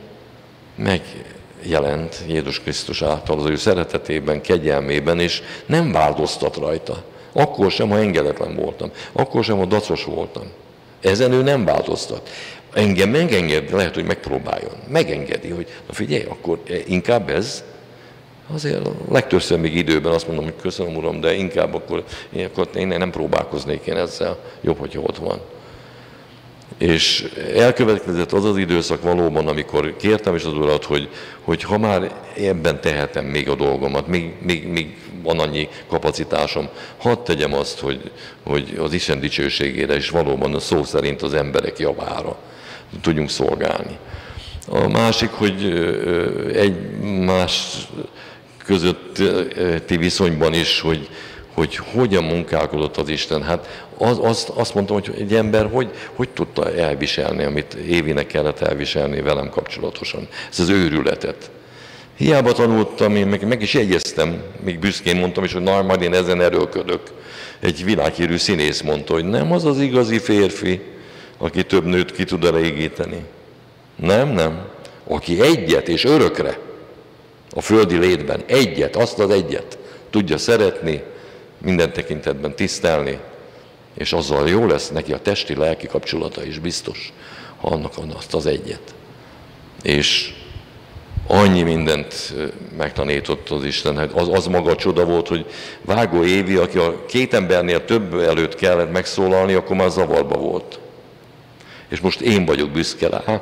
Speaker 2: megjelent Jézus Krisztus által az ő szeretetében, kegyelmében, és nem változtat rajta. Akkor sem, ha engedetlen voltam. Akkor sem, ha dacos voltam. Ezen ő nem változtat. Engem megengedi, lehet, hogy megpróbáljon. Megengedi, hogy na figyelj, akkor inkább ez. Azért legtöbbször még időben azt mondom, hogy köszönöm, Uram, de inkább akkor én, akkor én nem próbálkoznék én ezzel. Jobb, hogyha ott van. És elkövetkezett az az időszak valóban, amikor kértem is az Urat, hogy, hogy ha már ebben tehetem még a dolgomat, még, még, még van annyi kapacitásom, hadd tegyem azt, hogy, hogy az Isten dicsőségére és valóban a szó szerint az emberek javára tudjunk szolgálni. A másik, hogy egy más közötti viszonyban is, hogy, hogy hogyan munkálkodott az Isten. Hát az, azt, azt mondtam, hogy egy ember hogy, hogy tudta elviselni, amit Évinek kellett elviselni velem kapcsolatosan. Ez az őrületet. Hiába tanultam, én meg, meg is jegyeztem, még büszkén mondtam is, hogy na, majd én ezen erőlködök. Egy világhírű színész mondta, hogy nem az az igazi férfi, aki több nőt ki tud elégíteni. Nem, nem. Aki egyet és örökre a földi létben, egyet, azt az egyet tudja szeretni, minden tekintetben tisztelni, és azzal jó lesz neki a testi-lelki kapcsolata is biztos, ha annak ad azt az egyet. És annyi mindent megtanított az Isten, az, az maga a csoda volt, hogy Vágó Évi, aki a két embernél több előtt kellett megszólalni, akkor már zavarba volt. És most én vagyok büszke rá.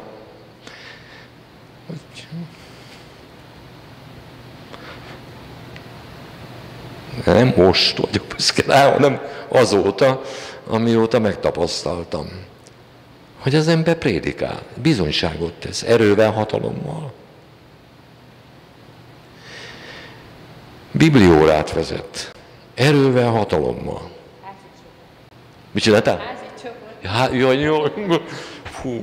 Speaker 2: Nem most vagyok büszke rá, hanem azóta, amióta megtapasztaltam, hogy az ember prédikál, bizonyságot tesz, erővel, hatalommal. Bibliórát vezet, erővel, hatalommal. Mit csináltál? Hát, jaj, jaj, fú.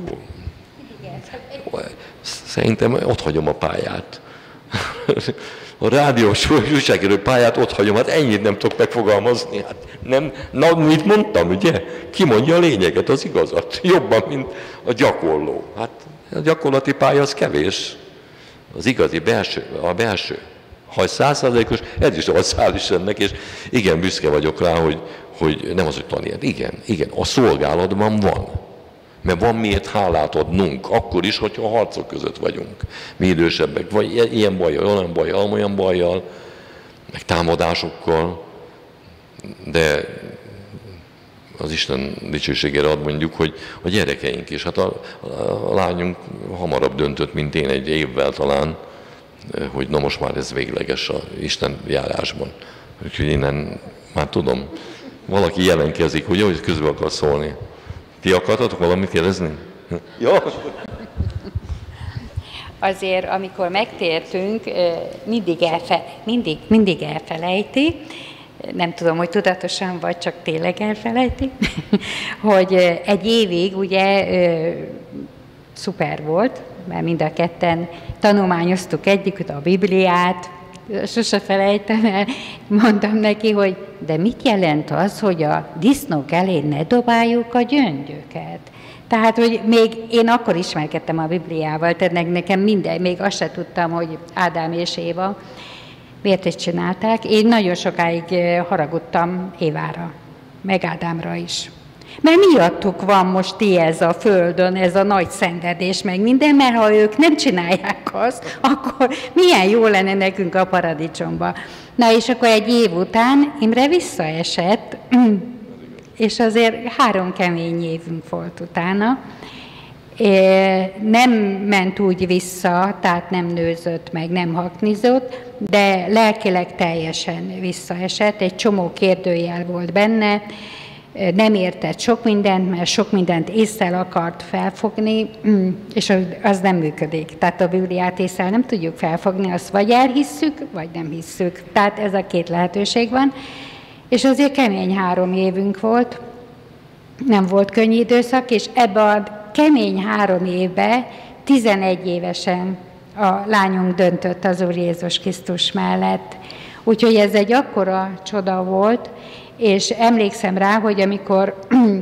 Speaker 2: Szerintem ott hagyom a pályát. A rádiós újságíró pályát ott hagyom, hát ennyit nem tudok megfogalmazni. Hát nem, na, mit mondtam, ugye? Ki mondja a lényeget, az igazat. Jobban, mint a gyakorló. Hát a gyakorlati pálya az kevés. Az igazi belső, a belső. Ha száz százalékos, ez is az hál' Istennek, és igen, büszke vagyok rá, hogy, hogy nem az, hogy tanít. Igen, igen, a szolgálatban van. Mert van miért hálát adnunk, akkor is, hogyha a harcok között vagyunk. Mi idősebbek, vagy ilyen bajjal, olyan bajjal, olyan bajjal, meg támadásokkal, de az Isten dicsőségére ad mondjuk, hogy a gyerekeink is. Hát a, a lányunk hamarabb döntött, mint én egy évvel talán, hogy na most már ez végleges a Isten járásban. Úgyhogy innen már tudom, valaki jelenkezik, hogy hogy közben akar szólni. Ti akartatok valamit kérdezni? Jó.
Speaker 3: Azért, amikor megtértünk, mindig, elfe, mindig, mindig elfelejti, nem tudom, hogy tudatosan vagy, csak tényleg elfelejti, hogy egy évig ugye szuper volt, mert mind a ketten tanulmányoztuk együtt a Bibliát, sose felejtem el, mondtam neki, hogy de mit jelent az, hogy a disznók elé ne dobáljuk a gyöngyöket? Tehát, hogy még én akkor ismerkedtem a Bibliával, tehát nekem minden, még azt se tudtam, hogy Ádám és Éva miért ezt csinálták. Én nagyon sokáig haragudtam Évára, meg Ádámra is. Mert miattuk van most ti ez a földön, ez a nagy szenvedés, meg minden, mert ha ők nem csinálják azt, akkor milyen jó lenne nekünk a paradicsomba. Na és akkor egy év után Imre visszaesett, és azért három kemény évünk volt utána. Nem ment úgy vissza, tehát nem nőzött meg, nem haknizott, de lelkileg teljesen visszaesett, egy csomó kérdőjel volt benne, nem értett sok mindent, mert sok mindent ésszel akart felfogni, és az nem működik. Tehát a Bibliát ésszel nem tudjuk felfogni, azt vagy elhisszük, vagy nem hisszük. Tehát ez a két lehetőség van. És azért kemény három évünk volt, nem volt könnyű időszak, és ebbe a kemény három évbe tizenegy évesen a lányunk döntött az Úr Jézus Krisztus mellett. Úgyhogy ez egy akkora csoda volt, és emlékszem rá, hogy amikor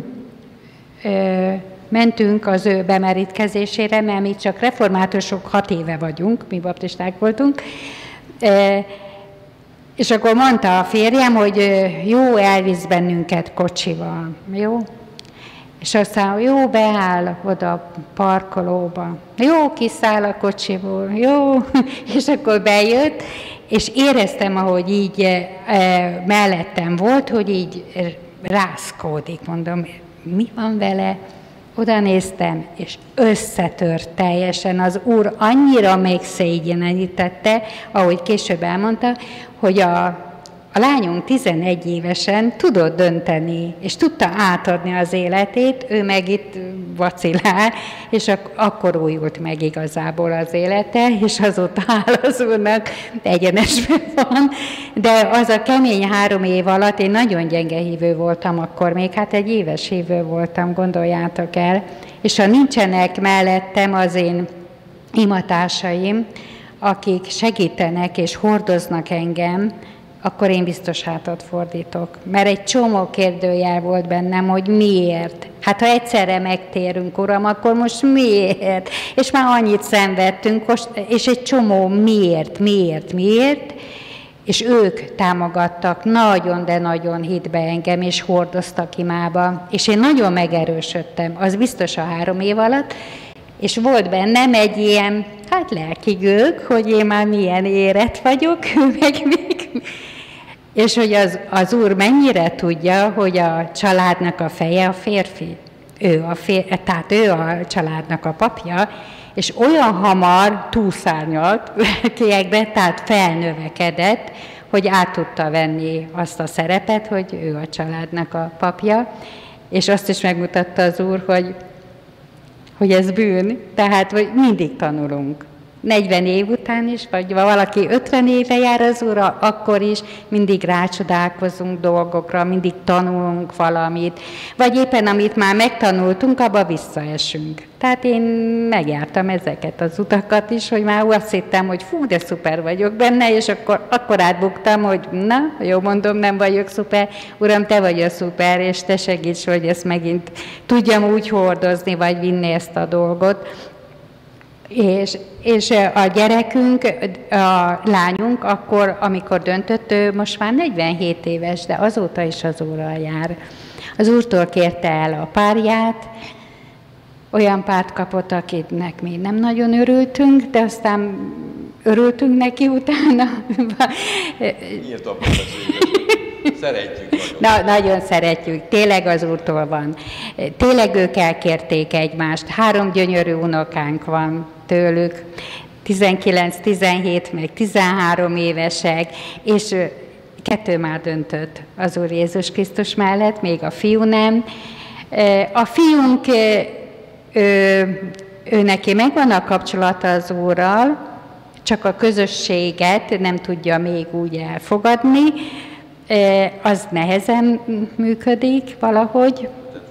Speaker 3: ö, mentünk az ő bemerítkezésére, mert mi csak reformátusok hat éve vagyunk, mi baptisták voltunk, ö, és akkor mondta a férjem, hogy jó, elvisz bennünket kocsival, jó? És aztán jó, beáll oda a parkolóba, jó, kiszáll a kocsiból, jó, és akkor bejött, és éreztem, ahogy így e, mellettem volt, hogy így rászkódik, mondom, mi van vele? Oda néztem, és összetört teljesen. Az Úr annyira még szégyenítette, ahogy később elmondta, hogy a, a lányunk tizenegy évesen tudott dönteni, és tudta átadni az életét, ő meg itt vacilál, és ak- akkor újult meg igazából az élete, és azóta áll az Úrnak, egyenesben van. De az a kemény három év alatt, én nagyon gyenge hívő voltam akkor még, hát egy éves hívő voltam, gondoljátok el, és ha nincsenek mellettem az én imatársaim, akik segítenek és hordoznak engem, akkor én biztos hátat fordítok. Mert egy csomó kérdőjel volt bennem, hogy miért. Hát ha egyszerre megtérünk, Uram, akkor most miért? És már annyit szenvedtünk, és egy csomó miért, miért, miért. És ők támogattak nagyon, de nagyon hitbe engem, és hordoztak imába. És én nagyon megerősödtem, az biztos a három év alatt, és volt bennem egy ilyen, hát lelki gőg, hogy én már milyen érett vagyok, ő meg még. És hogy az, az Úr mennyire tudja, hogy a családnak a feje a férfi. Ő a férfi, tehát ő a családnak a papja, és olyan hamar túlszárnyalt lelkiekbe, tehát felnövekedett, hogy át tudta venni azt a szerepet, hogy ő a családnak a papja, és azt is megmutatta az Úr, hogy, hogy ez bűn, tehát hogy mindig tanulunk. negyven év után is, vagy valaki ötven éve jár az Úrra, akkor is mindig rácsodálkozunk dolgokra, mindig tanulunk valamit, vagy éppen amit már megtanultunk, abba visszaesünk. Tehát én megjártam ezeket az utakat is, hogy már azt hittem, hogy fú, de szuper vagyok benne, és akkor, akkor átbuktam, hogy na, jó mondom, nem vagyok szuper, Uram, te vagy a szuper, és te segíts, hogy ezt megint tudjam úgy hordozni, vagy vinni ezt a dolgot. És, és a gyerekünk, a lányunk akkor, amikor döntött, ő most már negyvenhét éves, de azóta is az Úrral jár. Az Úrtól kérte el a párját, olyan párt kapott, akinek mi nem nagyon örültünk, de aztán örültünk neki utána.
Speaker 2: Miért abban szeretjük nagyon.
Speaker 3: Na, nagyon szeretjük, tényleg az Úrtól van. Tényleg ők elkérték egymást, három gyönyörű unokánk van tőlük, tizenkilenc, tizenhét, meg tizenhárom évesek, és kettő már döntött az Úr Jézus Krisztus mellett, még a fiú nem. A fiunk, ő, ő neki megvan a kapcsolata az Úrral, csak a közösséget nem tudja még úgy elfogadni, az nehezen működik valahogy,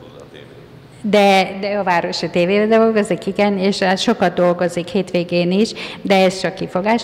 Speaker 3: de, de a városi tévében dolgozik, igen, és sokat dolgozik hétvégén is, de ez csak kifogás.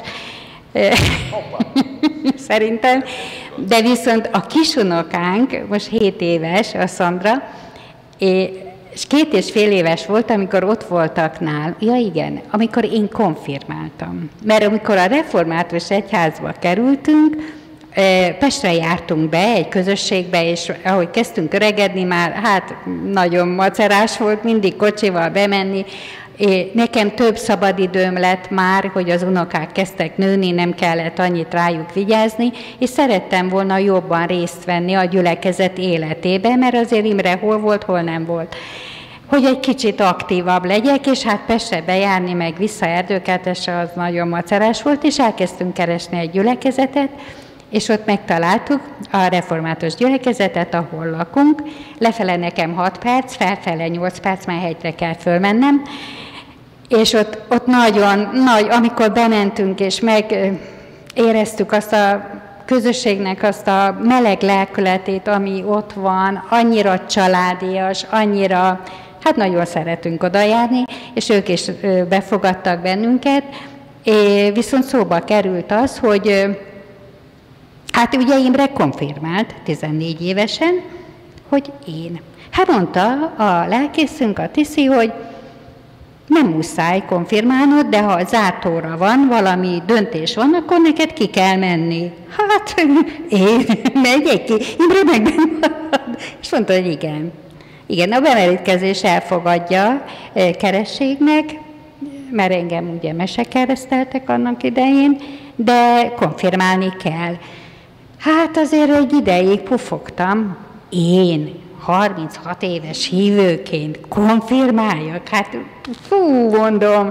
Speaker 3: Szerintem. De viszont a kisunokánk, most hét éves, a Szandra, és két és fél éves volt, amikor ott voltak nál. Ja igen, amikor én konfirmáltam. Mert amikor a református egyházba kerültünk, Pestre jártunk be egy közösségbe, és ahogy kezdtünk öregedni, már hát nagyon macerás volt mindig kocsival bemenni. Nekem több szabadidőm lett már, hogy az unokák kezdtek nőni, nem kellett annyit rájuk vigyázni, és szerettem volna jobban részt venni a gyülekezet életébe, mert azért Imre hol volt, hol nem volt. Hogy egy kicsit aktívabb legyek, és hát Pestre bejárni, meg vissza Erdőkertesre, az nagyon macerás volt, és elkezdtünk keresni egy gyülekezetet, és ott megtaláltuk a református gyülekezetet, ahol lakunk. Lefele nekem hat perc, felfele nyolc perc, már hegyre kell fölmennem. És ott, ott nagyon nagy, amikor bementünk, és megéreztük azt a közösségnek azt a meleg lelkületét, ami ott van, annyira családias, annyira, hát nagyon szeretünk oda járni, és ők is befogadtak bennünket. É, viszont szóba került az, hogy hát ugye Imre konfirmált tizennégy évesen, hogy én. Hát mondta a lelkészünk, a Tiszi, hogy nem muszáj konfirmálnod, de ha zártóra van, valami döntés van, akkor neked ki kell menni. Hát én megyek ki, Imre meg bemarad. És mondta, hogy igen. Igen, a bemerítkezés elfogadja kerességnek, mert engem ugye mesekereszteltek annak idején, de konfirmálni kell. Hát azért egy ideig pufogtam, én, harminchat éves hívőként konfirmáljak, hát fú, mondom.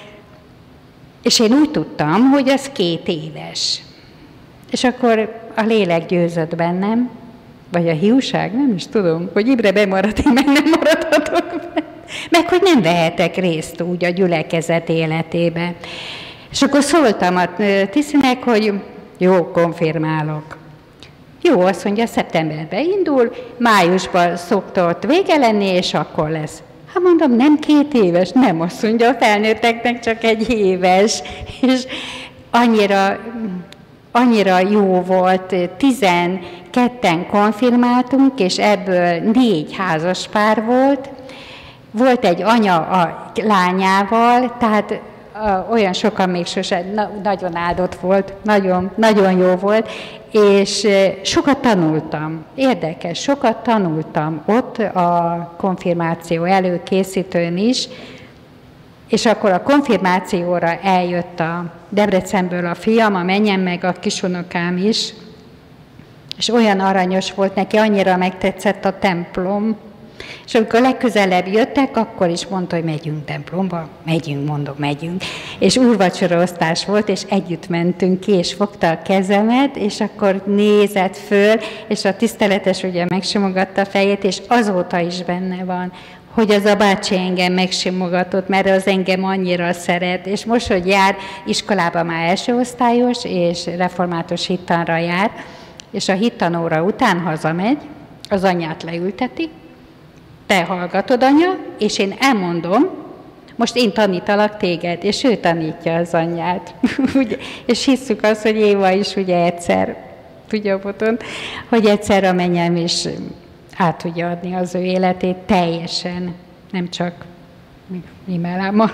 Speaker 3: És én úgy tudtam, hogy az két éves. És akkor a lélek győzött bennem, vagy a hiúság, nem is tudom, hogy Imre bemarad, én meg nem maradhatok be. Meg hogy nem vehetek részt úgy a gyülekezet életébe. És akkor szóltam a Tiszinek, hogy jó, konfirmálok. Jó, azt mondja, szeptemberben indul, májusban szokta ott vége lenni, és akkor lesz. Hát mondom, nem két éves, nem, azt mondja, a felnőtteknek csak egy éves. És annyira, annyira jó volt, tizenketten konfirmáltunk, és ebből négy házas pár volt. Volt egy anya a lányával, tehát olyan sokan még sose, na, nagyon áldott volt, nagyon, nagyon jó volt, és sokat tanultam, érdekes, sokat tanultam ott a konfirmáció előkészítőn is, és akkor a konfirmációra eljött a Debrecenből a fiam, a mennyem meg a kisunokám is, és olyan aranyos volt neki, annyira megtetszett a templom, és amikor legközelebb jöttek, akkor is mondta, hogy megyünk templomba, megyünk, mondom, megyünk. És úrvacsoraosztás volt, és együtt mentünk ki, és fogta a kezemet, és akkor nézett föl, és a tiszteletes ugye megsimogatta a fejét, és azóta is benne van, hogy az a bácsi engem megsimogatott, mert az engem annyira szeret, és most, hogy jár, iskolában már első osztályos, és református hittanra jár, és a hittanóra után hazamegy, az anyját leülteti, te hallgatod, anya, és én elmondom, most én tanítalak téged, és ő tanítja az anyját. És hisszük azt, hogy Éva is ugye egyszer, tudja, Boton, hogy egyszer a mennyem is át tudja adni az ő életét teljesen, nem csak mi mellámmal.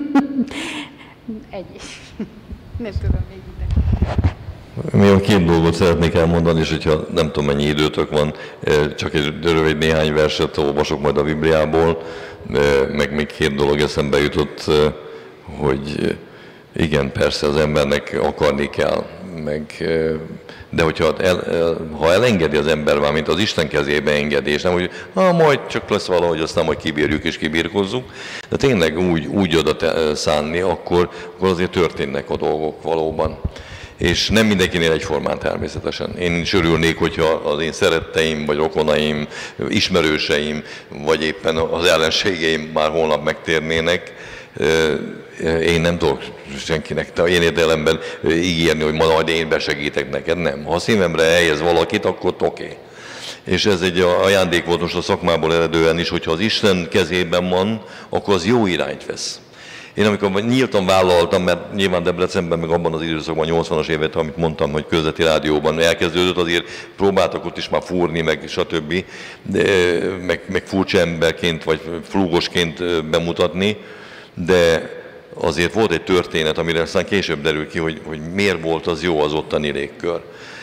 Speaker 3: Egy. Nem tudom még ide.
Speaker 2: Mi a két dolgot szeretnék elmondani, és hogyha nem tudom mennyi időtök van, csak egy rövid néhány verset olvasok majd a Bibliából, meg még két dolog eszembe jutott, hogy igen, persze az embernek akarni kell, meg, de hogyha el, ha elengedi az ember, mármint az Isten kezébe engedi, és nem úgy, ha majd csak lesz valahogy, aztán majd kibírjuk és kibírkozzuk, de tényleg úgy, úgy oda szánni, akkor, akkor azért történnek a dolgok valóban. És nem mindenkinél egyformán természetesen. Én is örülnék, hogyha az én szeretteim, vagy rokonaim, ismerőseim, vagy éppen az ellenségeim már holnap megtérnének. Én nem tudok senkinek, te én értelemben ígérni, hogy majd én besegítek neked, nem. Ha a szívemre helyez valakit, akkor oké. Okay. És ez egy ajándék volt most a szakmából eredően is, hogyha az Isten kezében van, akkor az jó irányt vesz. Én amikor nyíltan vállaltam, mert nyilván Debrecenben, meg abban az időszakban, nyolcvanas évet, amit mondtam, hogy közveti rádióban elkezdődött, azért próbáltak ott is már fúrni, meg stb., de, meg, meg furcsa emberként, vagy flúgosként bemutatni, de azért volt egy történet, amire aztán később derül ki, hogy, hogy miért volt az jó az ottani légkör.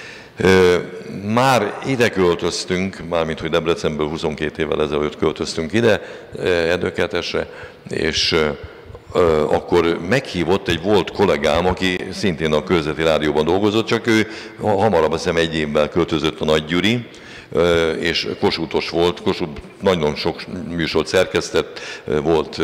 Speaker 2: Már ide költöztünk, mármint hogy Debrecenből huszonkét évvel ezelőtt költöztünk ide, Erdőkertesre, és akkor meghívott egy volt kollégám, aki szintén a közveti rádióban dolgozott, csak ő hamarabb, azt hiszem, egy évvel költözött a Nagygyüri, és Kossuthos volt, Kossuth nagyon sok műsort szerkesztett, volt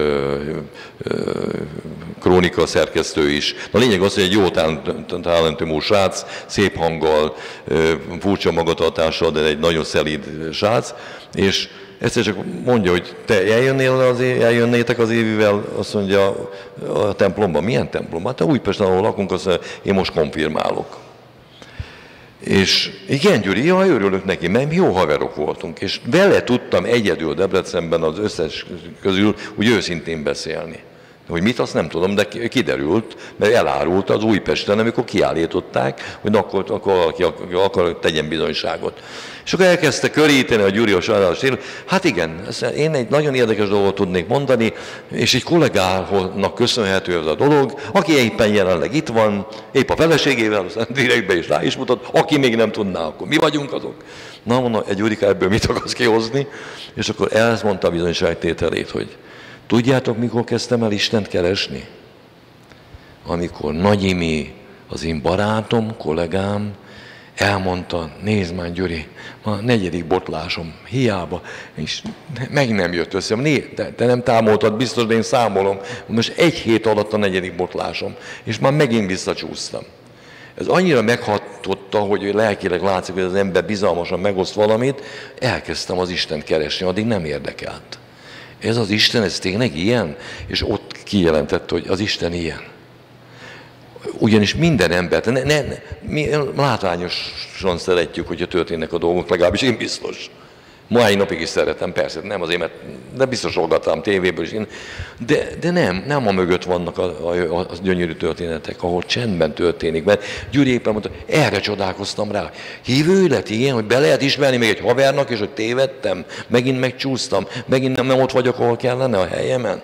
Speaker 2: krónika szerkesztő is. A lényeg az, hogy egy jó talentumú srác, szép hanggal, furcsa magatartással, de egy nagyon szelíd srác, és egyszer csak mondja, hogy te eljönnél az, eljönnétek az Évivel, azt mondja, a templomba. Milyen templomba? Hát Újpesten, ahol lakunk, azt mondja, én most konfirmálok. És igen, Gyuri, jaj, örülök neki, mert jó haverok voltunk, és vele tudtam egyedül Debrecenben az összes közül úgy őszintén beszélni. Hogy mit, azt nem tudom, de kiderült, mert elárult az Újpesten, amikor kiállították, hogy akkor, akkor valaki akar tegyen bizonyságot. És akkor elkezdte köríteni a Gyuri a sajnálatos élet. Hát igen, én egy nagyon érdekes dolgot tudnék mondani, és egy kollégának köszönhető ez a dolog, aki éppen jelenleg itt van, épp a feleségével, aztán direktbe is rá is mutat, aki még nem tudná, akkor mi vagyunk azok. Na mondom, egy Gyurika ebből mit akarsz kihozni? És akkor elmondta a bizonyságtételét, hogy tudjátok, mikor kezdtem el Istent keresni? Amikor Nagy Imi, az én barátom, kollégám, Elmondta, nézd már Gyuri, ma a negyedik botlásom, hiába, és meg nem jött össze. Né, te, te nem támoltad biztos, de én számolom. Most egy hét alatt a negyedik botlásom, és már megint visszacsúsztam. Ez annyira meghatotta, hogy lelkileg látszik, hogy az ember bizalmasan megoszt valamit, elkezdtem az Istent keresni, addig nem érdekelt. Ez az Isten, ez tényleg ilyen? És ott kijelentette, hogy az Isten ilyen. Ugyanis minden embert, ne, ne, mi látványosan szeretjük, hogyha történnek a dolgok, legalábbis én biztos. Mai napig is szeretem, persze, nem azért, mert de biztos hallgattam tévéből is. Én, de, de nem, nem a mögött vannak a, a, a gyönyörű történetek, ahol csendben történik. Mert Gyuri éppen mondta, erre csodálkoztam rá. Hívő lett ilyen, hogy be lehet ismerni még egy havernak, és hogy tévedtem, megint megcsúsztam, megint nem, nem ott vagyok, ahol kellene a helyemen.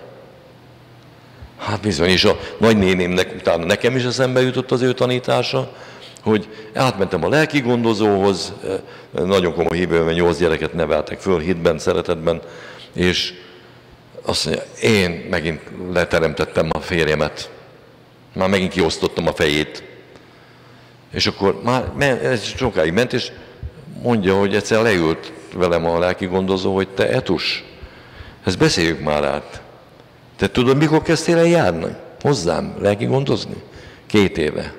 Speaker 2: Hát bizony, és a nagynénémnek utána nekem is eszembe jutott az ő tanítása, hogy átmentem a lelki gondozóhoz, nagyon komoly hívő, mert nyolc gyereket neveltek föl hitben, szeretetben, és azt mondja, én megint leteremtettem a férjemet, már megint kiosztottam a fejét. És akkor már ez sokáig ment, és mondja, hogy egyszer leült velem a lelki gondozó, hogy te Etus, ezt beszéljük már át. Te tudod, mikor kezdtél el járni? Hozzám lelki gondozni? Két éve.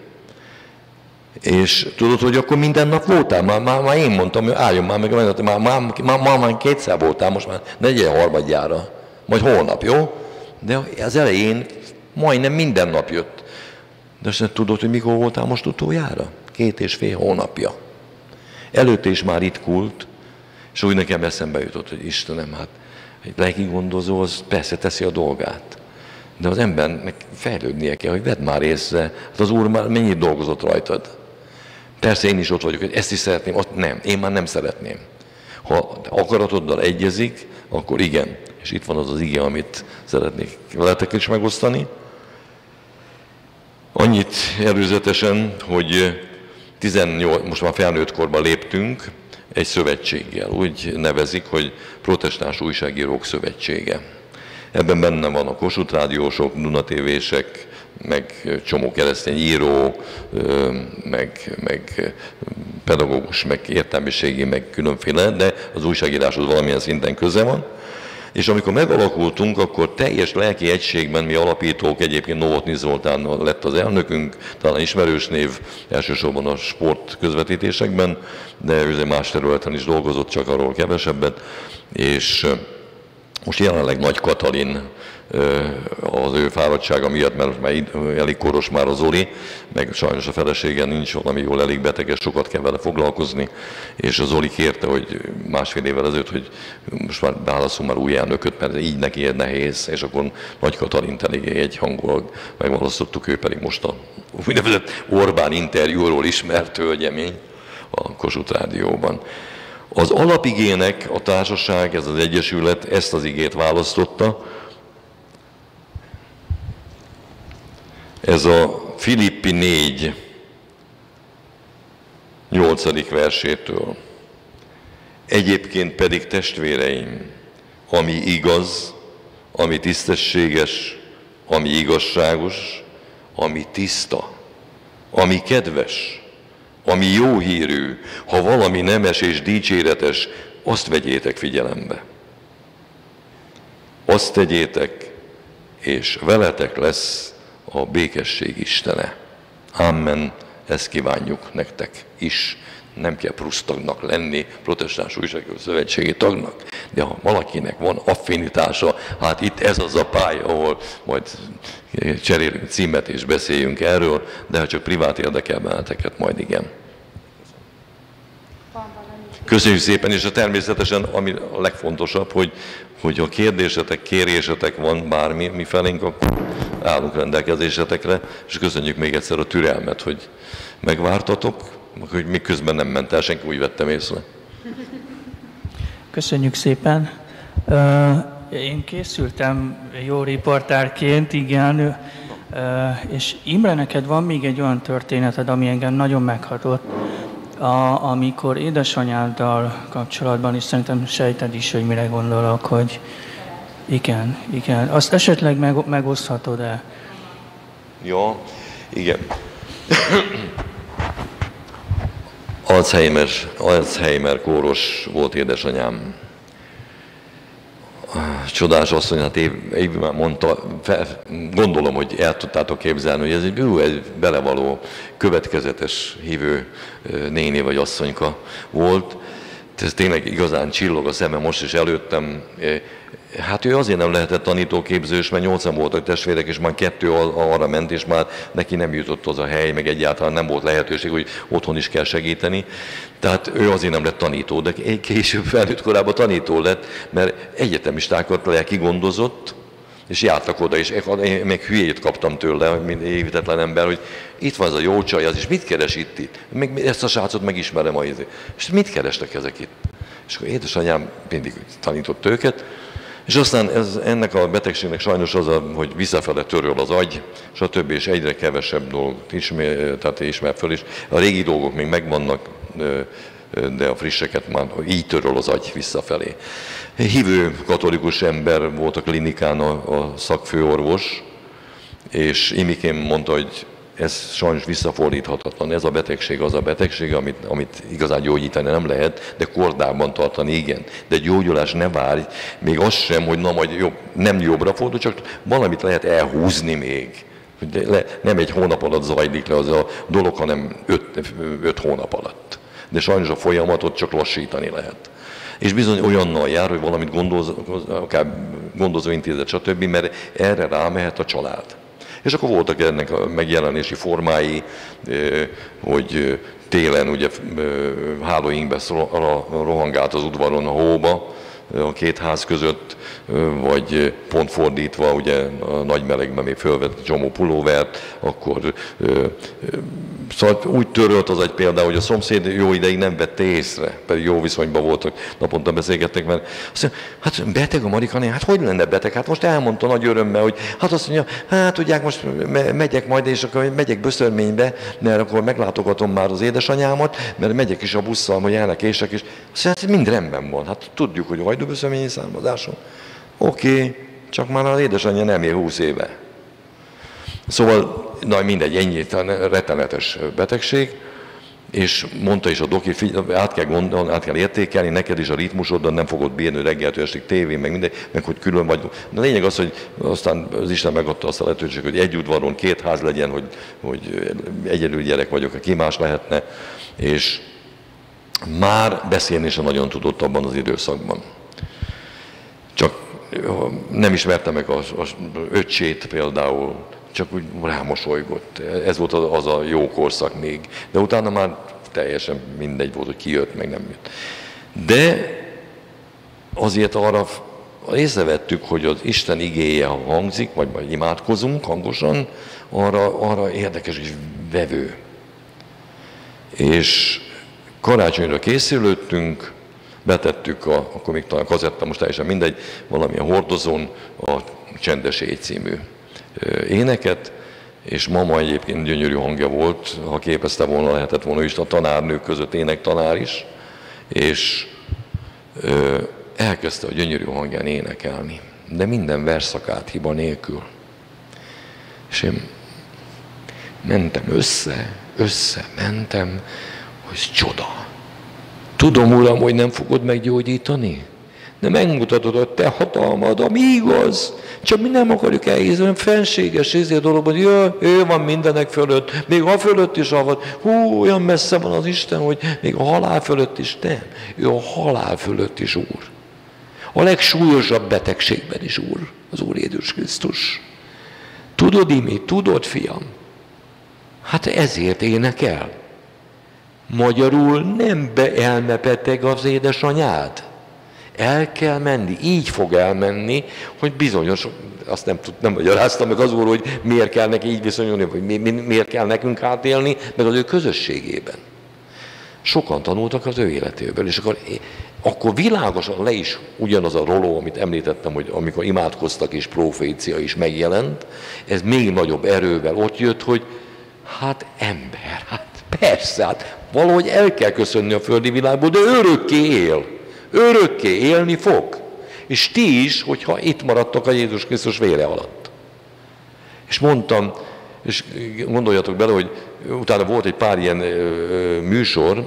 Speaker 2: És tudod, hogy akkor minden nap voltál? Már, már, már én mondtam, hogy álljon már meg, már, már, már, már, már kétszer voltál, most már negyen harmadjára. Majd holnap, jó? De az elején majdnem minden nap jött. De azt nem tudod, hogy mikor voltál most utoljára? Két és fél hónapja. Előtte is már ritkult, és úgy nekem eszembe jutott, hogy Istenem, hát egy lelki gondozó az persze teszi a dolgát. De az embernek fejlődnie kell, hogy vedd már észre, hát az Úr már mennyit dolgozott rajtad. Persze én is ott vagyok, hogy ezt is szeretném, azt nem, én már nem szeretném. Ha akaratoddal egyezik, akkor igen. És itt van az az ige, amit szeretnék veletek is megosztani. Annyit előzetesen, hogy tizennyolc, most már felnőtt korban léptünk egy szövetséggel. Úgy nevezik, hogy Protestáns Újságírók Szövetsége. Ebben benne van a Kossuth Rádiósok, Duna tévések, meg csomó keresztény író, meg, meg pedagógus, meg értelmiségi, meg különféle, de az újságíráshoz valamilyen szinten köze van. És amikor megalakultunk, akkor teljes lelki egységben mi alapítók, egyébként Novotny Zoltán lett az elnökünk, talán ismerős név, elsősorban a sport közvetítésekben, de ő más területen is dolgozott, csak arról kevesebbet, és most jelenleg Nagy Katalin az ő fáradtsága miatt, mert már elég koros már az Zoli, meg sajnos a felesége nincs valami jól, elég beteges, sokat kell vele foglalkozni, és az Zoli kérte, hogy másfél évvel ezelőtt, hogy most már válaszol már új elnököt, mert így neki nehéz, és akkor Nagy Katalint eléggé egyhangulag megválasztottuk, ő pedig most a úgynevezett Orbán interjúról ismert hölgyemény a Kossuth Rádióban. Az alapigének a társaság, ez az egyesület ezt az igét választotta. Ez a Filippi négy nyolcadik versétől. Egyébként pedig testvéreim, ami igaz, ami tisztességes, ami igazságos, ami tiszta, ami kedves, ami jó hírű, ha valami nemes és dicséretes, azt vegyétek figyelembe. Azt tegyétek, és veletek lesz a békesség Istene. Amen, ezt kívánjuk nektek is. Nem kell plusz tagnak lenni, Protestáns Újságírók Szövetségi tagnak, de ha valakinek van affinitása, hát itt ez az a pálya, ahol majd cserélünk címet és beszéljünk erről, de ha csak privát érdekel benneteket, majd igen. Köszönjük szépen, és természetesen, ami a legfontosabb, hogy, hogy ha kérdésetek, kérésetek van bármi mi felénk, akkor állunk rendelkezésetekre, és köszönjük még egyszer a türelmet, hogy megvártatok, hogy miközben nem ment el, senki úgy vettem észre.
Speaker 1: Köszönjük szépen. Én készültem jó riportárként, igen, és Imre, neked van még egy olyan történeted, ami engem nagyon meghatott, a, amikor édesanyáddal kapcsolatban, és szerintem sejted is, hogy mire gondolok, hogy igen, igen. Azt esetleg meg, megoszthatod-e?
Speaker 2: Ja, igen. Alzheimer, Alzheimer kóros volt édesanyám. Csodás asszony, hát év, év már mondta, fel, gondolom, hogy el tudtátok képzelni, hogy ez egy, ő, egy belevaló, következetes hívő néni vagy asszonyka volt. Ez tényleg igazán csillog a szeme most is előttem. Hát ő azért nem lehetett tanítóképzős, mert nyolcan voltak testvérek, és már kettő arra ment, és már neki nem jutott az a hely, meg egyáltalán nem volt lehetőség, hogy otthon is kell segíteni. Tehát ő azért nem lett tanító, de később felnőtt korában tanító lett, mert egyetemistákat le kigondozott, és jártak oda, és én még hülyét kaptam tőle, mint évitetlen ember, hogy itt van ez a jó csaj, az is mit keres itt itt? Még ezt a srácot megismerem a izé. És mit kerestek ezek itt? És akkor édesanyám mindig tanított őket, és aztán ez, ennek a betegségnek sajnos az, a, hogy visszafele töröl az agy, stb. És egyre kevesebb dolgot ismer, tehát ismer föl, és a régi dolgok még megvannak, de a frisseket már így töröl az agy visszafelé. Hívő katolikus ember volt a klinikán a, a szakfőorvos, és Imikém mondta, hogy ez sajnos visszafordíthatatlan. Ez a betegség az a betegség, amit, amit igazán gyógyítani nem lehet, de kordában tartani igen. De gyógyulás ne várj, még az sem, hogy na majd jobb, nem jobbra fordul, csak valamit lehet elhúzni még. Hogy le, nem egy hónap alatt zajlik le az a dolog, hanem öt, öt hónap alatt. De sajnos a folyamatot csak lassítani lehet. És bizony olyannal jár, hogy valamit gondoz, akár gondozóintézet, stb., mert erre rámehet a család. És akkor voltak ennek a megjelenési formái, hogy télen ugye hálóinkbe rohangált az udvaron a hóba, a két ház között, vagy pont fordítva, ugye a nagy melegben még fölvett csomó pulóvert, akkor szóval úgy törölt az egy például, hogy a szomszéd jó ideig nem vette észre, pedig jó viszonyban voltak, naponta beszélgettek, mert azt mondja, hát beteg a Marika, hát hogy lenne beteg? Hát most elmondta nagy örömmel, hogy hát azt mondja, hát tudják, most megyek majd, és akkor megyek Böszörménybe, mert akkor meglátogatom már az édesanyámat, mert megyek is a busszal, hogy elnek ések, és azt mondja, hát mind rendben van, hát tudjuk, hogy a hajdúböszörményi származáson. Oké, okay, csak már az édesanyja nem él húsz éve. Szóval, na mindegy, ennyi rettenetes betegség, és mondta is a doki, át kell gondolni, át kell értékelni, neked is a ritmusoddal nem fogod bírni reggeltől estig tévén, meg mindegy, meg hogy külön vagy. De a lényeg az, hogy aztán az Isten megadta azt a lehetőséget, hogy egy udvaron két ház legyen, hogy, hogy egyedül gyerek vagyok, ki más lehetne, és már beszélni sem nagyon tudott abban az időszakban. Csak nem ismerte meg az, az öccsét például, csak úgy rámosolygott. Ez volt az a jó korszak még. De utána már teljesen mindegy volt, hogy ki jött, meg nem jött. De azért arra észrevettük, hogy az Isten igéje, ha hangzik, vagy majd imádkozunk hangosan, arra, arra érdekes és vevő. És karácsonyra készülődtünk, betettük, a, akkor még talán kazetta, most teljesen mindegy, valamilyen hordozón a Csendes Éj című éneket, és mama egyébként gyönyörű hangja volt, ha képezte volna, lehetett volna is a tanárnők között énektanár is, és ö, elkezdte a gyönyörű hangján énekelni, de minden versszakát hiba nélkül. És én mentem össze, össze mentem, hogy csoda. Tudom, Uram, hogy nem fogod meggyógyítani, de megmutatod a te hatalmad, ami igaz. Csak mi nem akarjuk elhízni, olyan fenséges ezért a dologban, hogy jö, ő van mindenek fölött, még a fölött is avat. Hú, olyan messze van az Isten, hogy még a halál fölött is nem. Ő a halál fölött is Úr. A legsúlyosabb betegségben is Úr, az Úr Jézus Krisztus. Tudod, Imi, tudod, fiam? Hát ezért énekel. Magyarul nem be elmebeteg az édesanyád. El kell menni, így fog elmenni, hogy bizonyos, azt nem, tud, nem magyaráztam meg az úr, hogy miért kell neki így viszonyulni, vagy mi, mi, miért kell nekünk átélni, meg az ő közösségében. Sokan tanultak az ő életéből, és akkor, akkor világosan le is ugyanaz a roló, amit említettem, hogy amikor imádkoztak és profécia is megjelent, ez még nagyobb erővel ott jött, hogy hát ember, hát persze, hát valahogy el kell köszönni a földi világból, de örökké él. Örökké élni fog. És ti is, hogyha itt maradtok a Jézus Krisztus vére alatt. És mondtam, és gondoljatok bele, hogy utána volt egy pár ilyen műsor,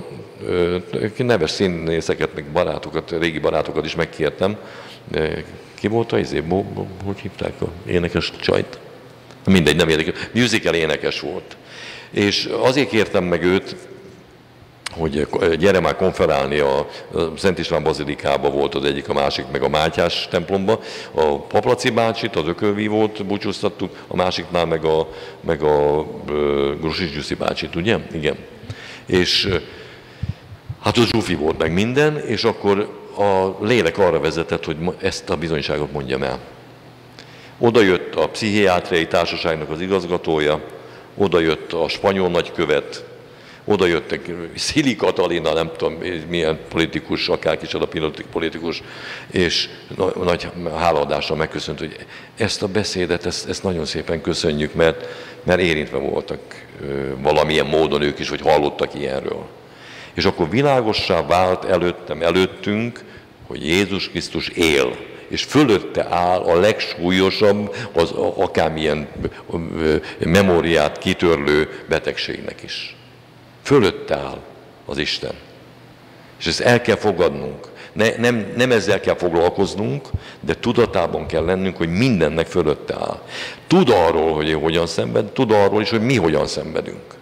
Speaker 2: neves színészeket, meg barátokat, régi barátokat is megkértem. Ki volt a izé? Hogy hívták a énekes csajt? Mindegy, nem érdekes. Musical énekes volt. És azért kértem meg őt, hogy gyere már konferálni, a Szent István bazilikába volt az egyik, a másik, meg a Mátyás templomba. A Paplaci bácsit, az Ökölvívót búcsúztattuk, a másiknál meg a, meg a Grosics Gyuszi bácsit, ugye? Igen. És hát az Zsófi volt meg minden, és akkor a lélek arra vezetett, hogy ezt a bizonyságot mondjam el. Oda jött a pszichiátriai társaságnak az igazgatója, oda jött a spanyol nagykövet, oda jöttek Szili Katalina, nem tudom milyen politikus, akár kicsoda politikus, és nagy hálaadásra megköszönt, hogy ezt a beszédet, ezt, ezt nagyon szépen köszönjük, mert, mert érintve voltak valamilyen módon ők is, hogy hallottak ilyenről. És akkor világossá vált előttem, előttünk, hogy Jézus Krisztus él, és fölötte áll a legsúlyosabb, az akármilyen memóriát kitörlő betegségnek is. Fölötte áll az Isten. És ezt el kell fogadnunk. Ne, nem, nem ezzel kell foglalkoznunk, de tudatában kell lennünk, hogy mindennek fölötte áll. Tud arról, hogy én hogyan szenved, tud arról is, hogy mi hogyan szenvedünk.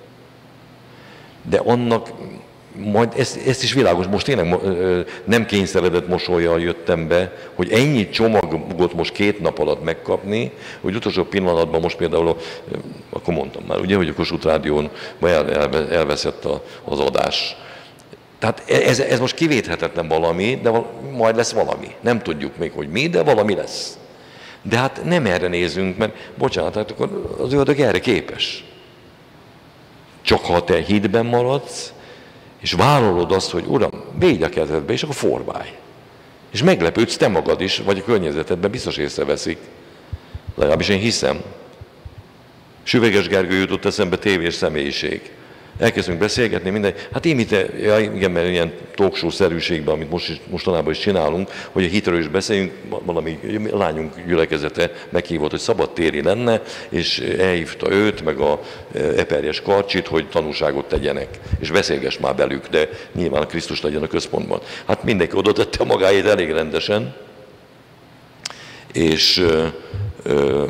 Speaker 2: De annak majd ezt, ezt is világos, most tényleg nem kényszeredett mosollyal jöttem be, hogy ennyi csomagot most két nap alatt megkapni, hogy utolsó pillanatban most például, akkor mondtam már, ugye, hogy a Kossuth Rádión elveszett az adás. Tehát ez, ez most kivéthetetlen valami, de majd lesz valami. Nem tudjuk még, hogy mi, de valami lesz. De hát nem erre nézünk, mert bocsánat, hát akkor az ördög erre képes. Csak ha te hitben maradsz, és vállalod azt, hogy Uram, védj a kezedbe, és akkor forválj. És meglepődsz te magad is, vagy a környezetedben biztos észreveszik. Legalábbis én hiszem. Süveges Gergő jutott eszembe, tévés személyiség. Elkezdünk beszélgetni, minden. Hát én mit, ja, igen, mert ilyen talkshow-szerűségben, amit most is, mostanában is csinálunk, hogy a hitről is beszéljünk, valami lányunk gyülekezete meghívott, hogy szabadtéri lenne, és elhívta őt, meg a Eperjes Karcsit, hogy tanúságot tegyenek, és beszélgess már velük, de nyilván a Krisztus legyen a központban. Hát mindenki oda tette magáét elég rendesen, és ö,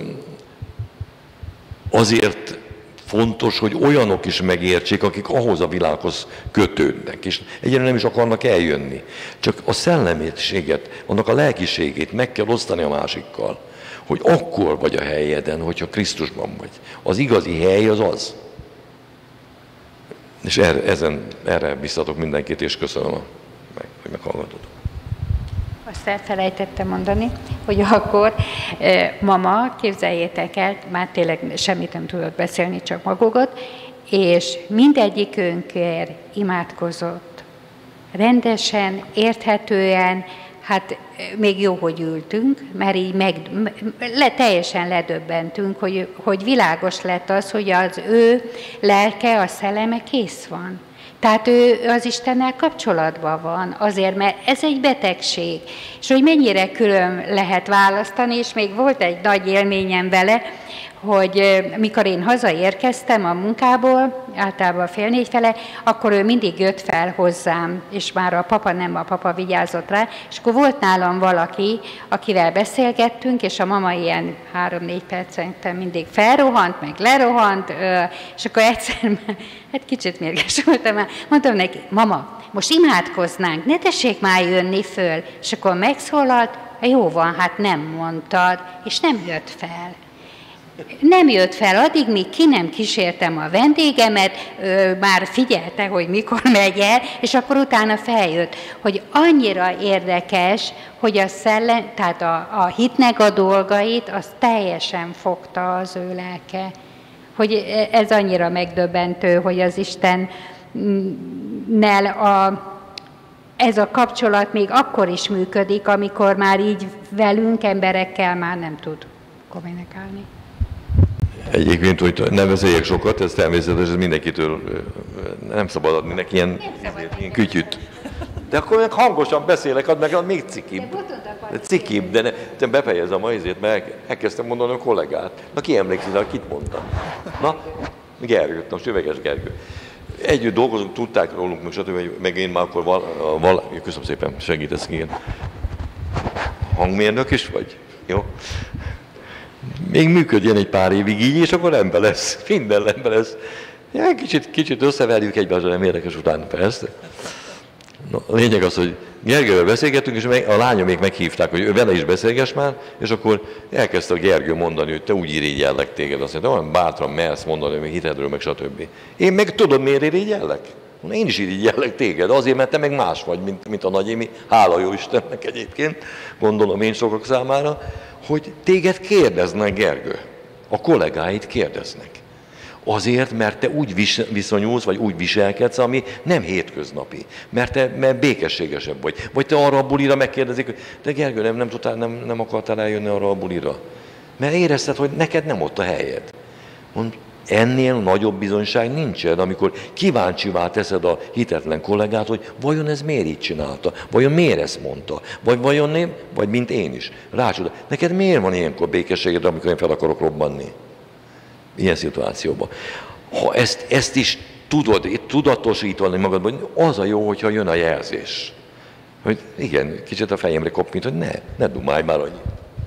Speaker 2: azért fontos, hogy olyanok is megértsék, akik ahhoz a világhoz kötődnek, és egyébként nem is akarnak eljönni. Csak a szellemiséget, annak a lelkiségét meg kell osztani a másikkal, hogy akkor vagy a helyeden, hogyha Krisztusban vagy. Az igazi hely az az. És erre, ezen, erre biztatok mindenkit, és köszönöm, meg, hogy meghallgatod.
Speaker 3: Azt elfelejtettem mondani, hogy akkor eh, mama, képzeljétek el, már tényleg semmit nem tudott beszélni, csak magukat, és mindegyikünkért imádkozott. Rendesen, érthetően, hát még jó, hogy ültünk, mert így meg, le, teljesen ledöbbentünk, hogy, hogy világos lett az, hogy az ő lelke, a szelleme kész van. Tehát ő az Istennel kapcsolatban van, azért, mert ez egy betegség. És hogy mennyire külön lehet választani, és még volt egy nagy élményem vele, hogy mikor én hazaérkeztem a munkából, általában fél négy fele, akkor ő mindig jött fel hozzám, és már a papa nem, a papa vigyázott rá, és akkor volt nálam valaki, akivel beszélgettünk, és a mama ilyen három-négy percenten mindig felrohant, meg lerohant, és akkor egyszer, hát kicsit mérges voltam már, mondtam neki, mama, most imádkoznánk, ne tessék már jönni föl, és akkor megszólalt, jó van, hát nem mondtad, és nem jött fel. Nem jött fel, addig, míg ki nem kísértem a vendégemet, ő már figyelte, hogy mikor megy el, és akkor utána feljött, hogy annyira érdekes, hogy a szellem, tehát a, a hitnek a dolgait, az teljesen fogta az ő lelke. Hogy ez annyira megdöbbentő, hogy az Istennel a ez a kapcsolat még akkor is működik, amikor már így velünk, emberekkel már nem tud kommunikálni.
Speaker 2: Egyébként, hogy nem beszéljek sokat, ez természetes, ez mindenkitől nem szabad adni neki ilyen, ilyen kütyüt. De akkor meg hangosan beszélek, ad meg még cikibb. De cikibb, de ne, te befejezem a izét, mert elkezdtem mondani a kollégát. Na ki emlékszik, hogy kit mondtam? Na, Gergőt, most Üveges Gergő. együtt dolgozunk, tudták rólunk, meg stb. Meg én már akkor val, val, köszönöm szépen, segítesz, igen. Hangmérnök is vagy? Jó. Még működjen egy pár évig így, és akkor rendben lesz. Minden rendben lesz. Ja, kicsit, kicsit összeverjük egymásra, nem érdekes utána, persze. No, a lényeg az, hogy Gergővel beszélgettünk, és a lányom még meghívták, hogy ő vele is beszélgess már, és akkor elkezdte a Gergő mondani, hogy te úgy irigyellek téged. Azt mondta, olyan bátran mersz mondani, hogy hitedről, meg stb. Én meg tudod, miért irigyellek? Én is irigyellek téged, azért, mert te meg más vagy, mint, mint a nagyémi, hála jó Istennek egyébként, gondolom én sokak számára, hogy téged kérdeznek, Gergő. A kollégáid kérdeznek. Azért, mert te úgy viszonyulsz, vagy úgy viselkedsz, ami nem hétköznapi. Mert te mert békességesebb vagy. Vagy te arra a bulira megkérdezik, hogy te Gergő, nem, nem, tudtál, nem, nem akartál eljönni arra a bulira. Mert érezted, hogy neked nem ott a helyed. Mond, ennél nagyobb bizonyság nincsen, amikor kíváncsivá teszed a hitetlen kollégát, hogy vajon ez miért így csinálta, vajon miért ezt mondta, vagy vajon nem, vagy mint én is. Rácsoda, neked miért van ilyenkor békességed, amikor én fel akarok robbanni? Ilyen szituációban. Ha ezt, ezt is tudod, tudatosítani magadban, az a jó, hogyha jön a jelzés. Hogy igen, kicsit a fejemre kopít, hogy ne, ne dumálj már annyi.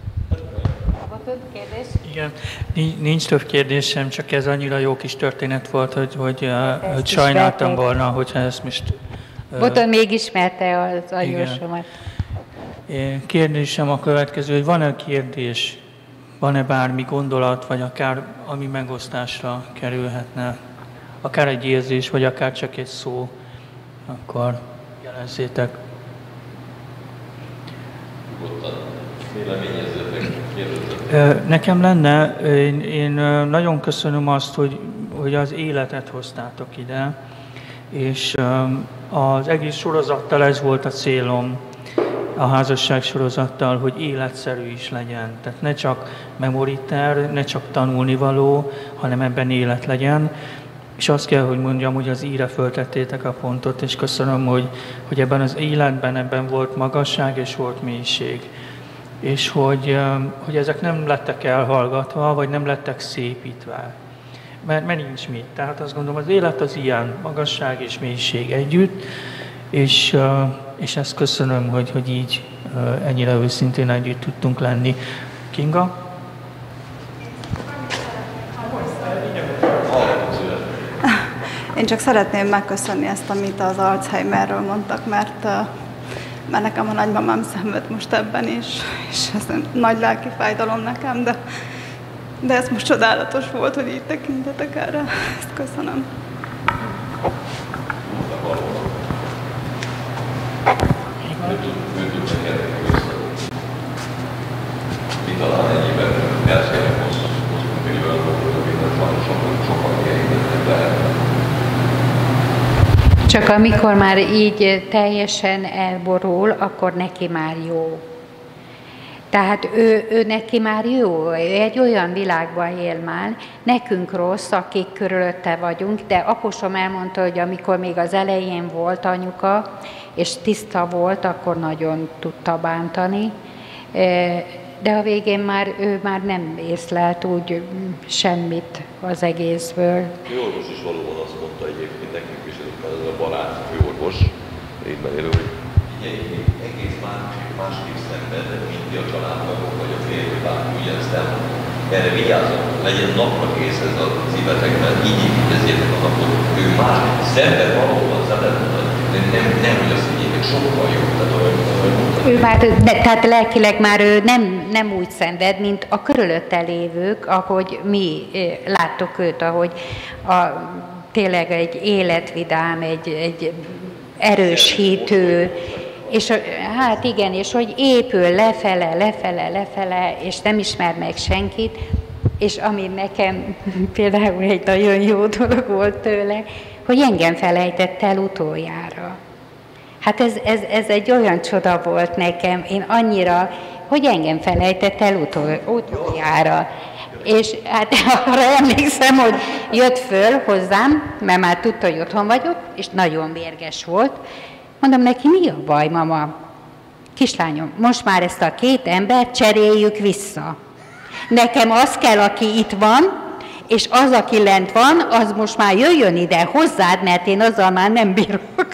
Speaker 1: Igen, nincs több kérdésem, csak ez annyira jó kis történet volt, hogy, hogy, hogy sajnáltam volna, hogyha ezt most...
Speaker 3: Boton még ismerte az agyósomat.
Speaker 1: Kérdésem a következő, hogy van-e kérdés, van-e bármi gondolat, vagy akár ami megosztásra kerülhetne, akár egy érzés, vagy akár csak egy szó, akkor jelezzétek. Nekem lenne, én, én nagyon köszönöm azt, hogy, hogy az életet hoztátok ide, és az egész sorozattal ez volt a célom, a házasság sorozattal, hogy életszerű is legyen. Tehát ne csak memoriter, ne csak tanulnivaló, hanem ebben élet legyen. És azt kell, hogy mondjam, hogy az íre föltettétek a pontot, és köszönöm, hogy, hogy ebben az életben ebben volt magasság és volt mélység. És hogy, hogy ezek nem lettek elhallgatva, vagy nem lettek szépítve. Mert, mert nincs mit. Tehát azt gondolom, az élet az ilyen magasság és mélység együtt, és, és ezt köszönöm, hogy, hogy így ennyire őszintén együtt tudtunk lenni. Kinga?
Speaker 4: Én csak szeretném megköszönni ezt, amit az Alzheimerről mondtak, mert, mert nekem a nagymamám szenved most ebben is, és ez nagy lelki fájdalom nekem, de, de ez most csodálatos volt, hogy így tekintetek erre. Ezt köszönöm.
Speaker 2: Talán ennyiben elszélek hoztunk egy olyan dolgot, amit sajnos sokan kiegyetettek lehetne.
Speaker 3: Csak amikor már így teljesen elborul, akkor neki már jó. Tehát ő, ő neki már jó, ő egy olyan világban él már, nekünk rossz, akik körülötte vagyunk, de apusom elmondta, hogy amikor még az elején volt anyuka, és tiszta volt, akkor nagyon tudta bántani, de a végén már ő már nem észlelt úgy semmit az egészből.
Speaker 2: Főorvos is valóban azt mondta egyébként nekünk is, ez a barát főorvos, rétben élő, hogy figyelj, egész más, másképp szenved, mint ki a családtagok, vagy a férj, bármi, ugye ezt elmondom. Erre vigyázzon, legyen napra kész ez a szívetekben, így építezzétek a napot, ő már szenved valóban, szenved, de nem, nem, hogy azt higgyétek, sokkal jobb, tehát olyan, olyan
Speaker 3: ő már, de, tehát lelkileg már ő nem, nem úgy szenved, mint a körülötte lévők, ahogy mi láttuk őt, ahogy a, tényleg egy életvidám, egy, egy erős hitű, és hát igen, és hogy épül lefele, lefele, lefele, és nem ismer meg senkit, és ami nekem például egy nagyon jó dolog volt tőle, hogy engem felejtett el utoljára. Hát ez, ez, ez egy olyan csoda volt nekem, én annyira, hogy engem felejtett el utol, utoljára. És hát arra emlékszem, hogy jött föl hozzám, mert már tudta, hogy otthon vagyok, és nagyon mérges volt. Mondom neki, mi a baj, mama? Kislányom, most már ezt a két embert cseréljük vissza. Nekem az kell, aki itt van, és az, aki lent van, az most már jöjjön ide hozzád, mert én azzal már nem bírok.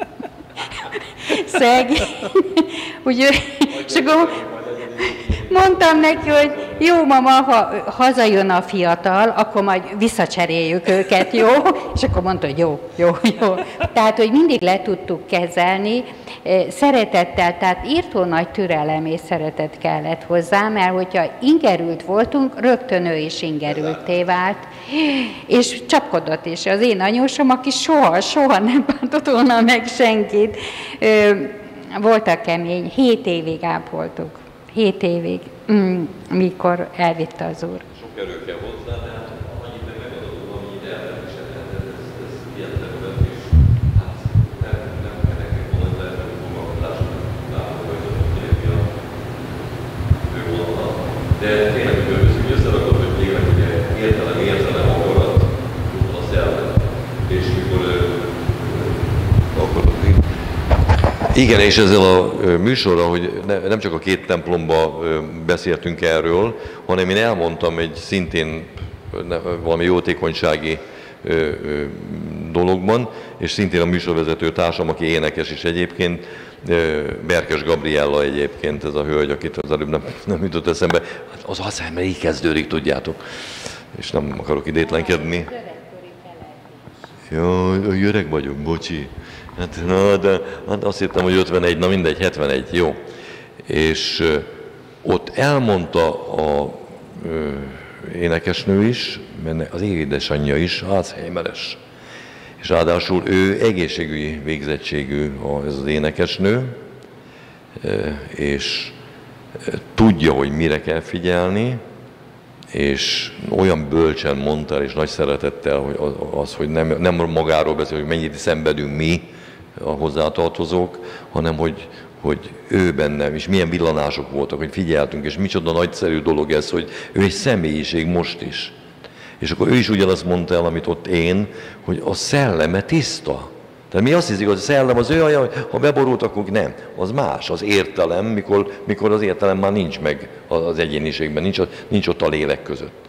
Speaker 3: Szegény. Úgyhogy, és akkor mondtam neki, hogy jó, mama, ha hazajön a fiatal, akkor majd visszacseréljük őket, jó? És akkor mondta, hogy jó, jó, jó. Tehát, hogy mindig le tudtuk kezelni, szeretettel, tehát írtó nagy türelem és szeretet kellett hozzá, mert hogyha ingerült voltunk, rögtön ő is ingerülté vált, és csapkodott is. Az én anyósom, aki soha, soha nem bántott volna meg senkit, voltak kemény, hét évig ápoltuk. Hét évig, mm, mikor elvitte az Úr.
Speaker 2: Sok erő kell hozzá, de hát annyit meg megadott, ami ide elviselhet, ez, ez hihetetlen, és hát nem, nem kell nekik volna, hogy lehet, hogy foglalkozások látogatjuk nélkül a fővonal. De tényleg, hogy összerakod, hogy tényleg ugye értelem, értelem, akarat, a szellem, és mikor akarod, igen, és ezzel a műsorral, hogy nem csak a két templomban beszéltünk erről, hanem én elmondtam egy szintén valami jótékonysági dologban, és szintén a műsorvezető társam, aki énekes is egyébként, Berkes Gabriella egyébként, ez a hölgy, akit az előbb nem, nem jutott eszembe, az Alzheimer így kezdődik, tudjátok, és nem akarok idétlenkedni. Jaj, öreg vagyok, bocsi. Hát, na, de hát azt hittem, hogy ötvenegy, na mindegy, hetvenegy, jó. És ö, ott elmondta a ö, énekesnő is, mert az édesanyja is Alzheimeres. És ráadásul ő egészségügyi végzettségű ez az énekesnő, ö, és ö, tudja, hogy mire kell figyelni, és olyan bölcsen mondta, és nagy szeretettel, hogy az, hogy nem, nem magáról beszél, hogy mennyit szenvedünk mi, a hozzátartozók, hanem hogy, hogy ő bennem, és milyen villanások voltak, hogy figyeltünk, és micsoda nagyszerű dolog ez, hogy ő egy személyiség most is. És akkor ő is ugyanazt mondta el, amit ott én, hogy a szelleme tiszta. Tehát mi azt hiszik, hogy a szellem az ő, ha beborult, akkor nem. Az más, az értelem, mikor, mikor az értelem már nincs meg az egyéniségben, nincs, nincs ott a lélek között.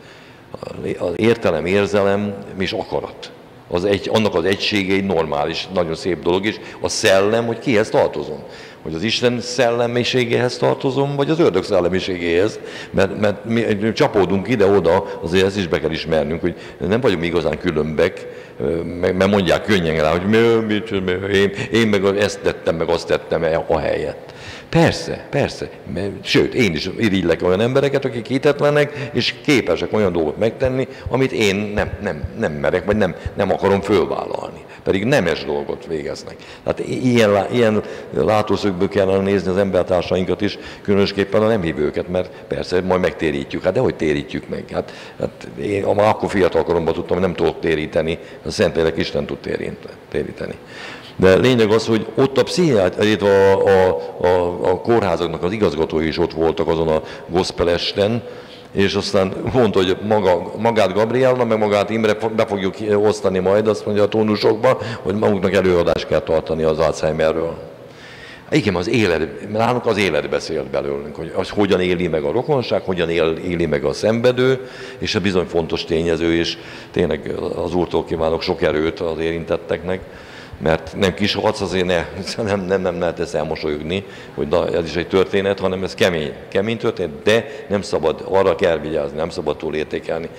Speaker 2: Az értelem, érzelem és akarat. Az egy, annak az egysége egy normális, nagyon szép dolog, és a szellem, hogy kihez tartozom. Hogy az Isten szellemiségéhez tartozom, vagy az ördög szellemiségéhez, mert, mert mi csapódunk ide-oda, azért ezt is be kell ismernünk, hogy nem vagyunk igazán különbek, mert mondják könnyen rá, hogy mi, mi, mi, én, én meg ezt tettem, meg azt tettem a helyet. Persze, persze. Sőt, én is irigylek olyan embereket, akik hitetlenek, és képesek olyan dolgot megtenni, amit én nem, nem, nem merek, vagy nem, nem akarom fölvállalni. Pedig nemes dolgot végeznek. Tehát ilyen, ilyen látószögből kellene nézni az embertársainkat is, különösképpen a nem hívőket, mert persze majd megtérítjük. Hát de hogy térítjük meg? Hát, hát én akkor fiatal koromban tudtam, hogy nem tudok téríteni, a Szentlélek Isten tud téríteni. De lényeg az, hogy ott a pszichiátria, a, a, a, a kórházaknak az igazgatói is ott voltak azon a gospelesten, és aztán mondta, hogy maga, magát Gabriella, meg magát Imre be fogjuk osztani majd, azt mondja a tónusokban, hogy maguknak előadást kell tartani az Alzheimerről. Igen, az élet, nálunk az élet beszélt belőlünk, hogy az hogyan éli meg a rokonság, hogyan él, éli meg a szenvedő, és ez bizony fontos tényező, és tényleg az Úrtól kívánok sok erőt az érintetteknek, mert nem kis harc, azért ne, nem, nem, nem lehet ezt elmosolyogni, hogy na, ez is egy történet, hanem ez kemény, kemény történet, de nem szabad, arra kell vigyázni, nem szabad túl értékelni.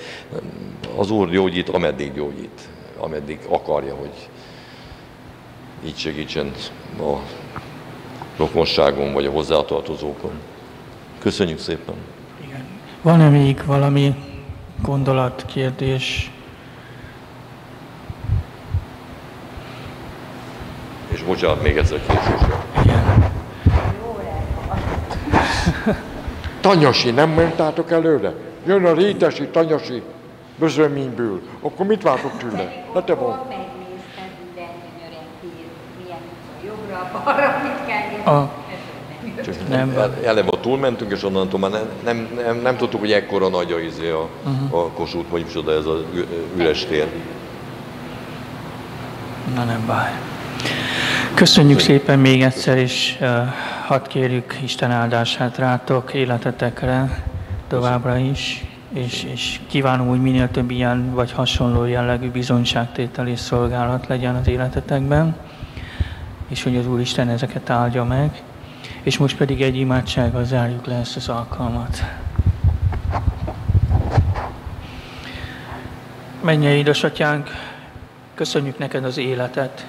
Speaker 2: Az Úr gyógyít, ameddig gyógyít, ameddig akarja, hogy így segítsen a rokonságon, vagy a hozzátartozókon. Köszönjük szépen!
Speaker 1: Igen. Van-e még valami gondolat, kérdés?
Speaker 2: És bocsánat, még egyszer késősre.
Speaker 1: Igen.
Speaker 5: Tanyasi, nem mondtátok előre? Jön a rétesi Tanyasi bözölményből. Akkor mit vártok tőle? Hát te van.
Speaker 1: A, nem van.
Speaker 2: Eleve ott túlmentünk, és onnantól már nem, nem, nem, nem tudtuk, hogy ekkora nagy a, izé a,
Speaker 1: uh-huh.
Speaker 2: a Kossuth, vagy micsoda ez az üres tér.
Speaker 1: Na nem baj. Köszönjük szépen még egyszer, és uh, hadd kérjük Isten áldását rátok, életetekre továbbra is. és, és kívánom, hogy minél több ilyen vagy hasonló jellegű bizonyságtétel és szolgálat legyen az életetekben, és hogy az Úristen ezeket áldja meg. És most pedig egy imádsággal zárjuk le ezt az alkalmat. Mennyei édesatyánk, köszönjük neked az életet.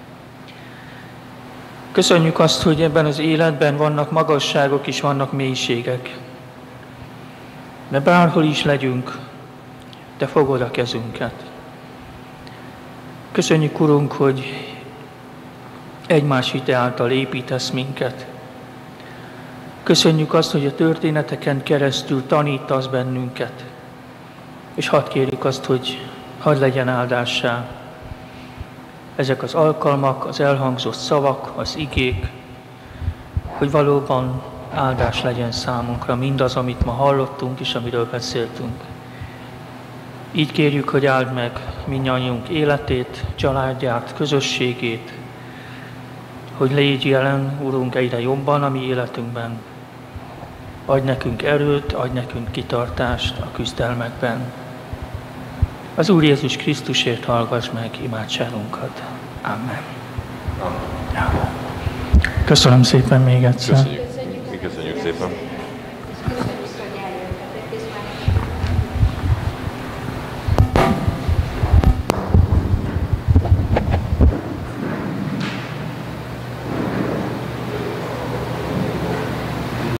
Speaker 1: Köszönjük azt, hogy ebben az életben vannak magasságok és vannak mélységek. De bárhol is legyünk, te fogod a kezünket. Köszönjük, Urunk, hogy egymás hite által építesz minket. Köszönjük azt, hogy a történeteken keresztül tanítasz bennünket. És hadd kérjük azt, hogy hadd legyen áldássá ezek az alkalmak, az elhangzott szavak, az igék, hogy valóban áldás legyen számunkra mindaz, amit ma hallottunk és amiről beszéltünk. Így kérjük, hogy áld meg mindnyájunk életét, családját, közösségét, hogy légy jelen, Urunk, egyre jobban a mi életünkben. Adj nekünk erőt, adj nekünk kitartást a küzdelmekben. Az Úr Jézus Krisztusért hallgass meg imádságunkat. Amen. Amen. Köszönöm szépen még egyszer.
Speaker 2: Köszönjük, köszönjük szépen.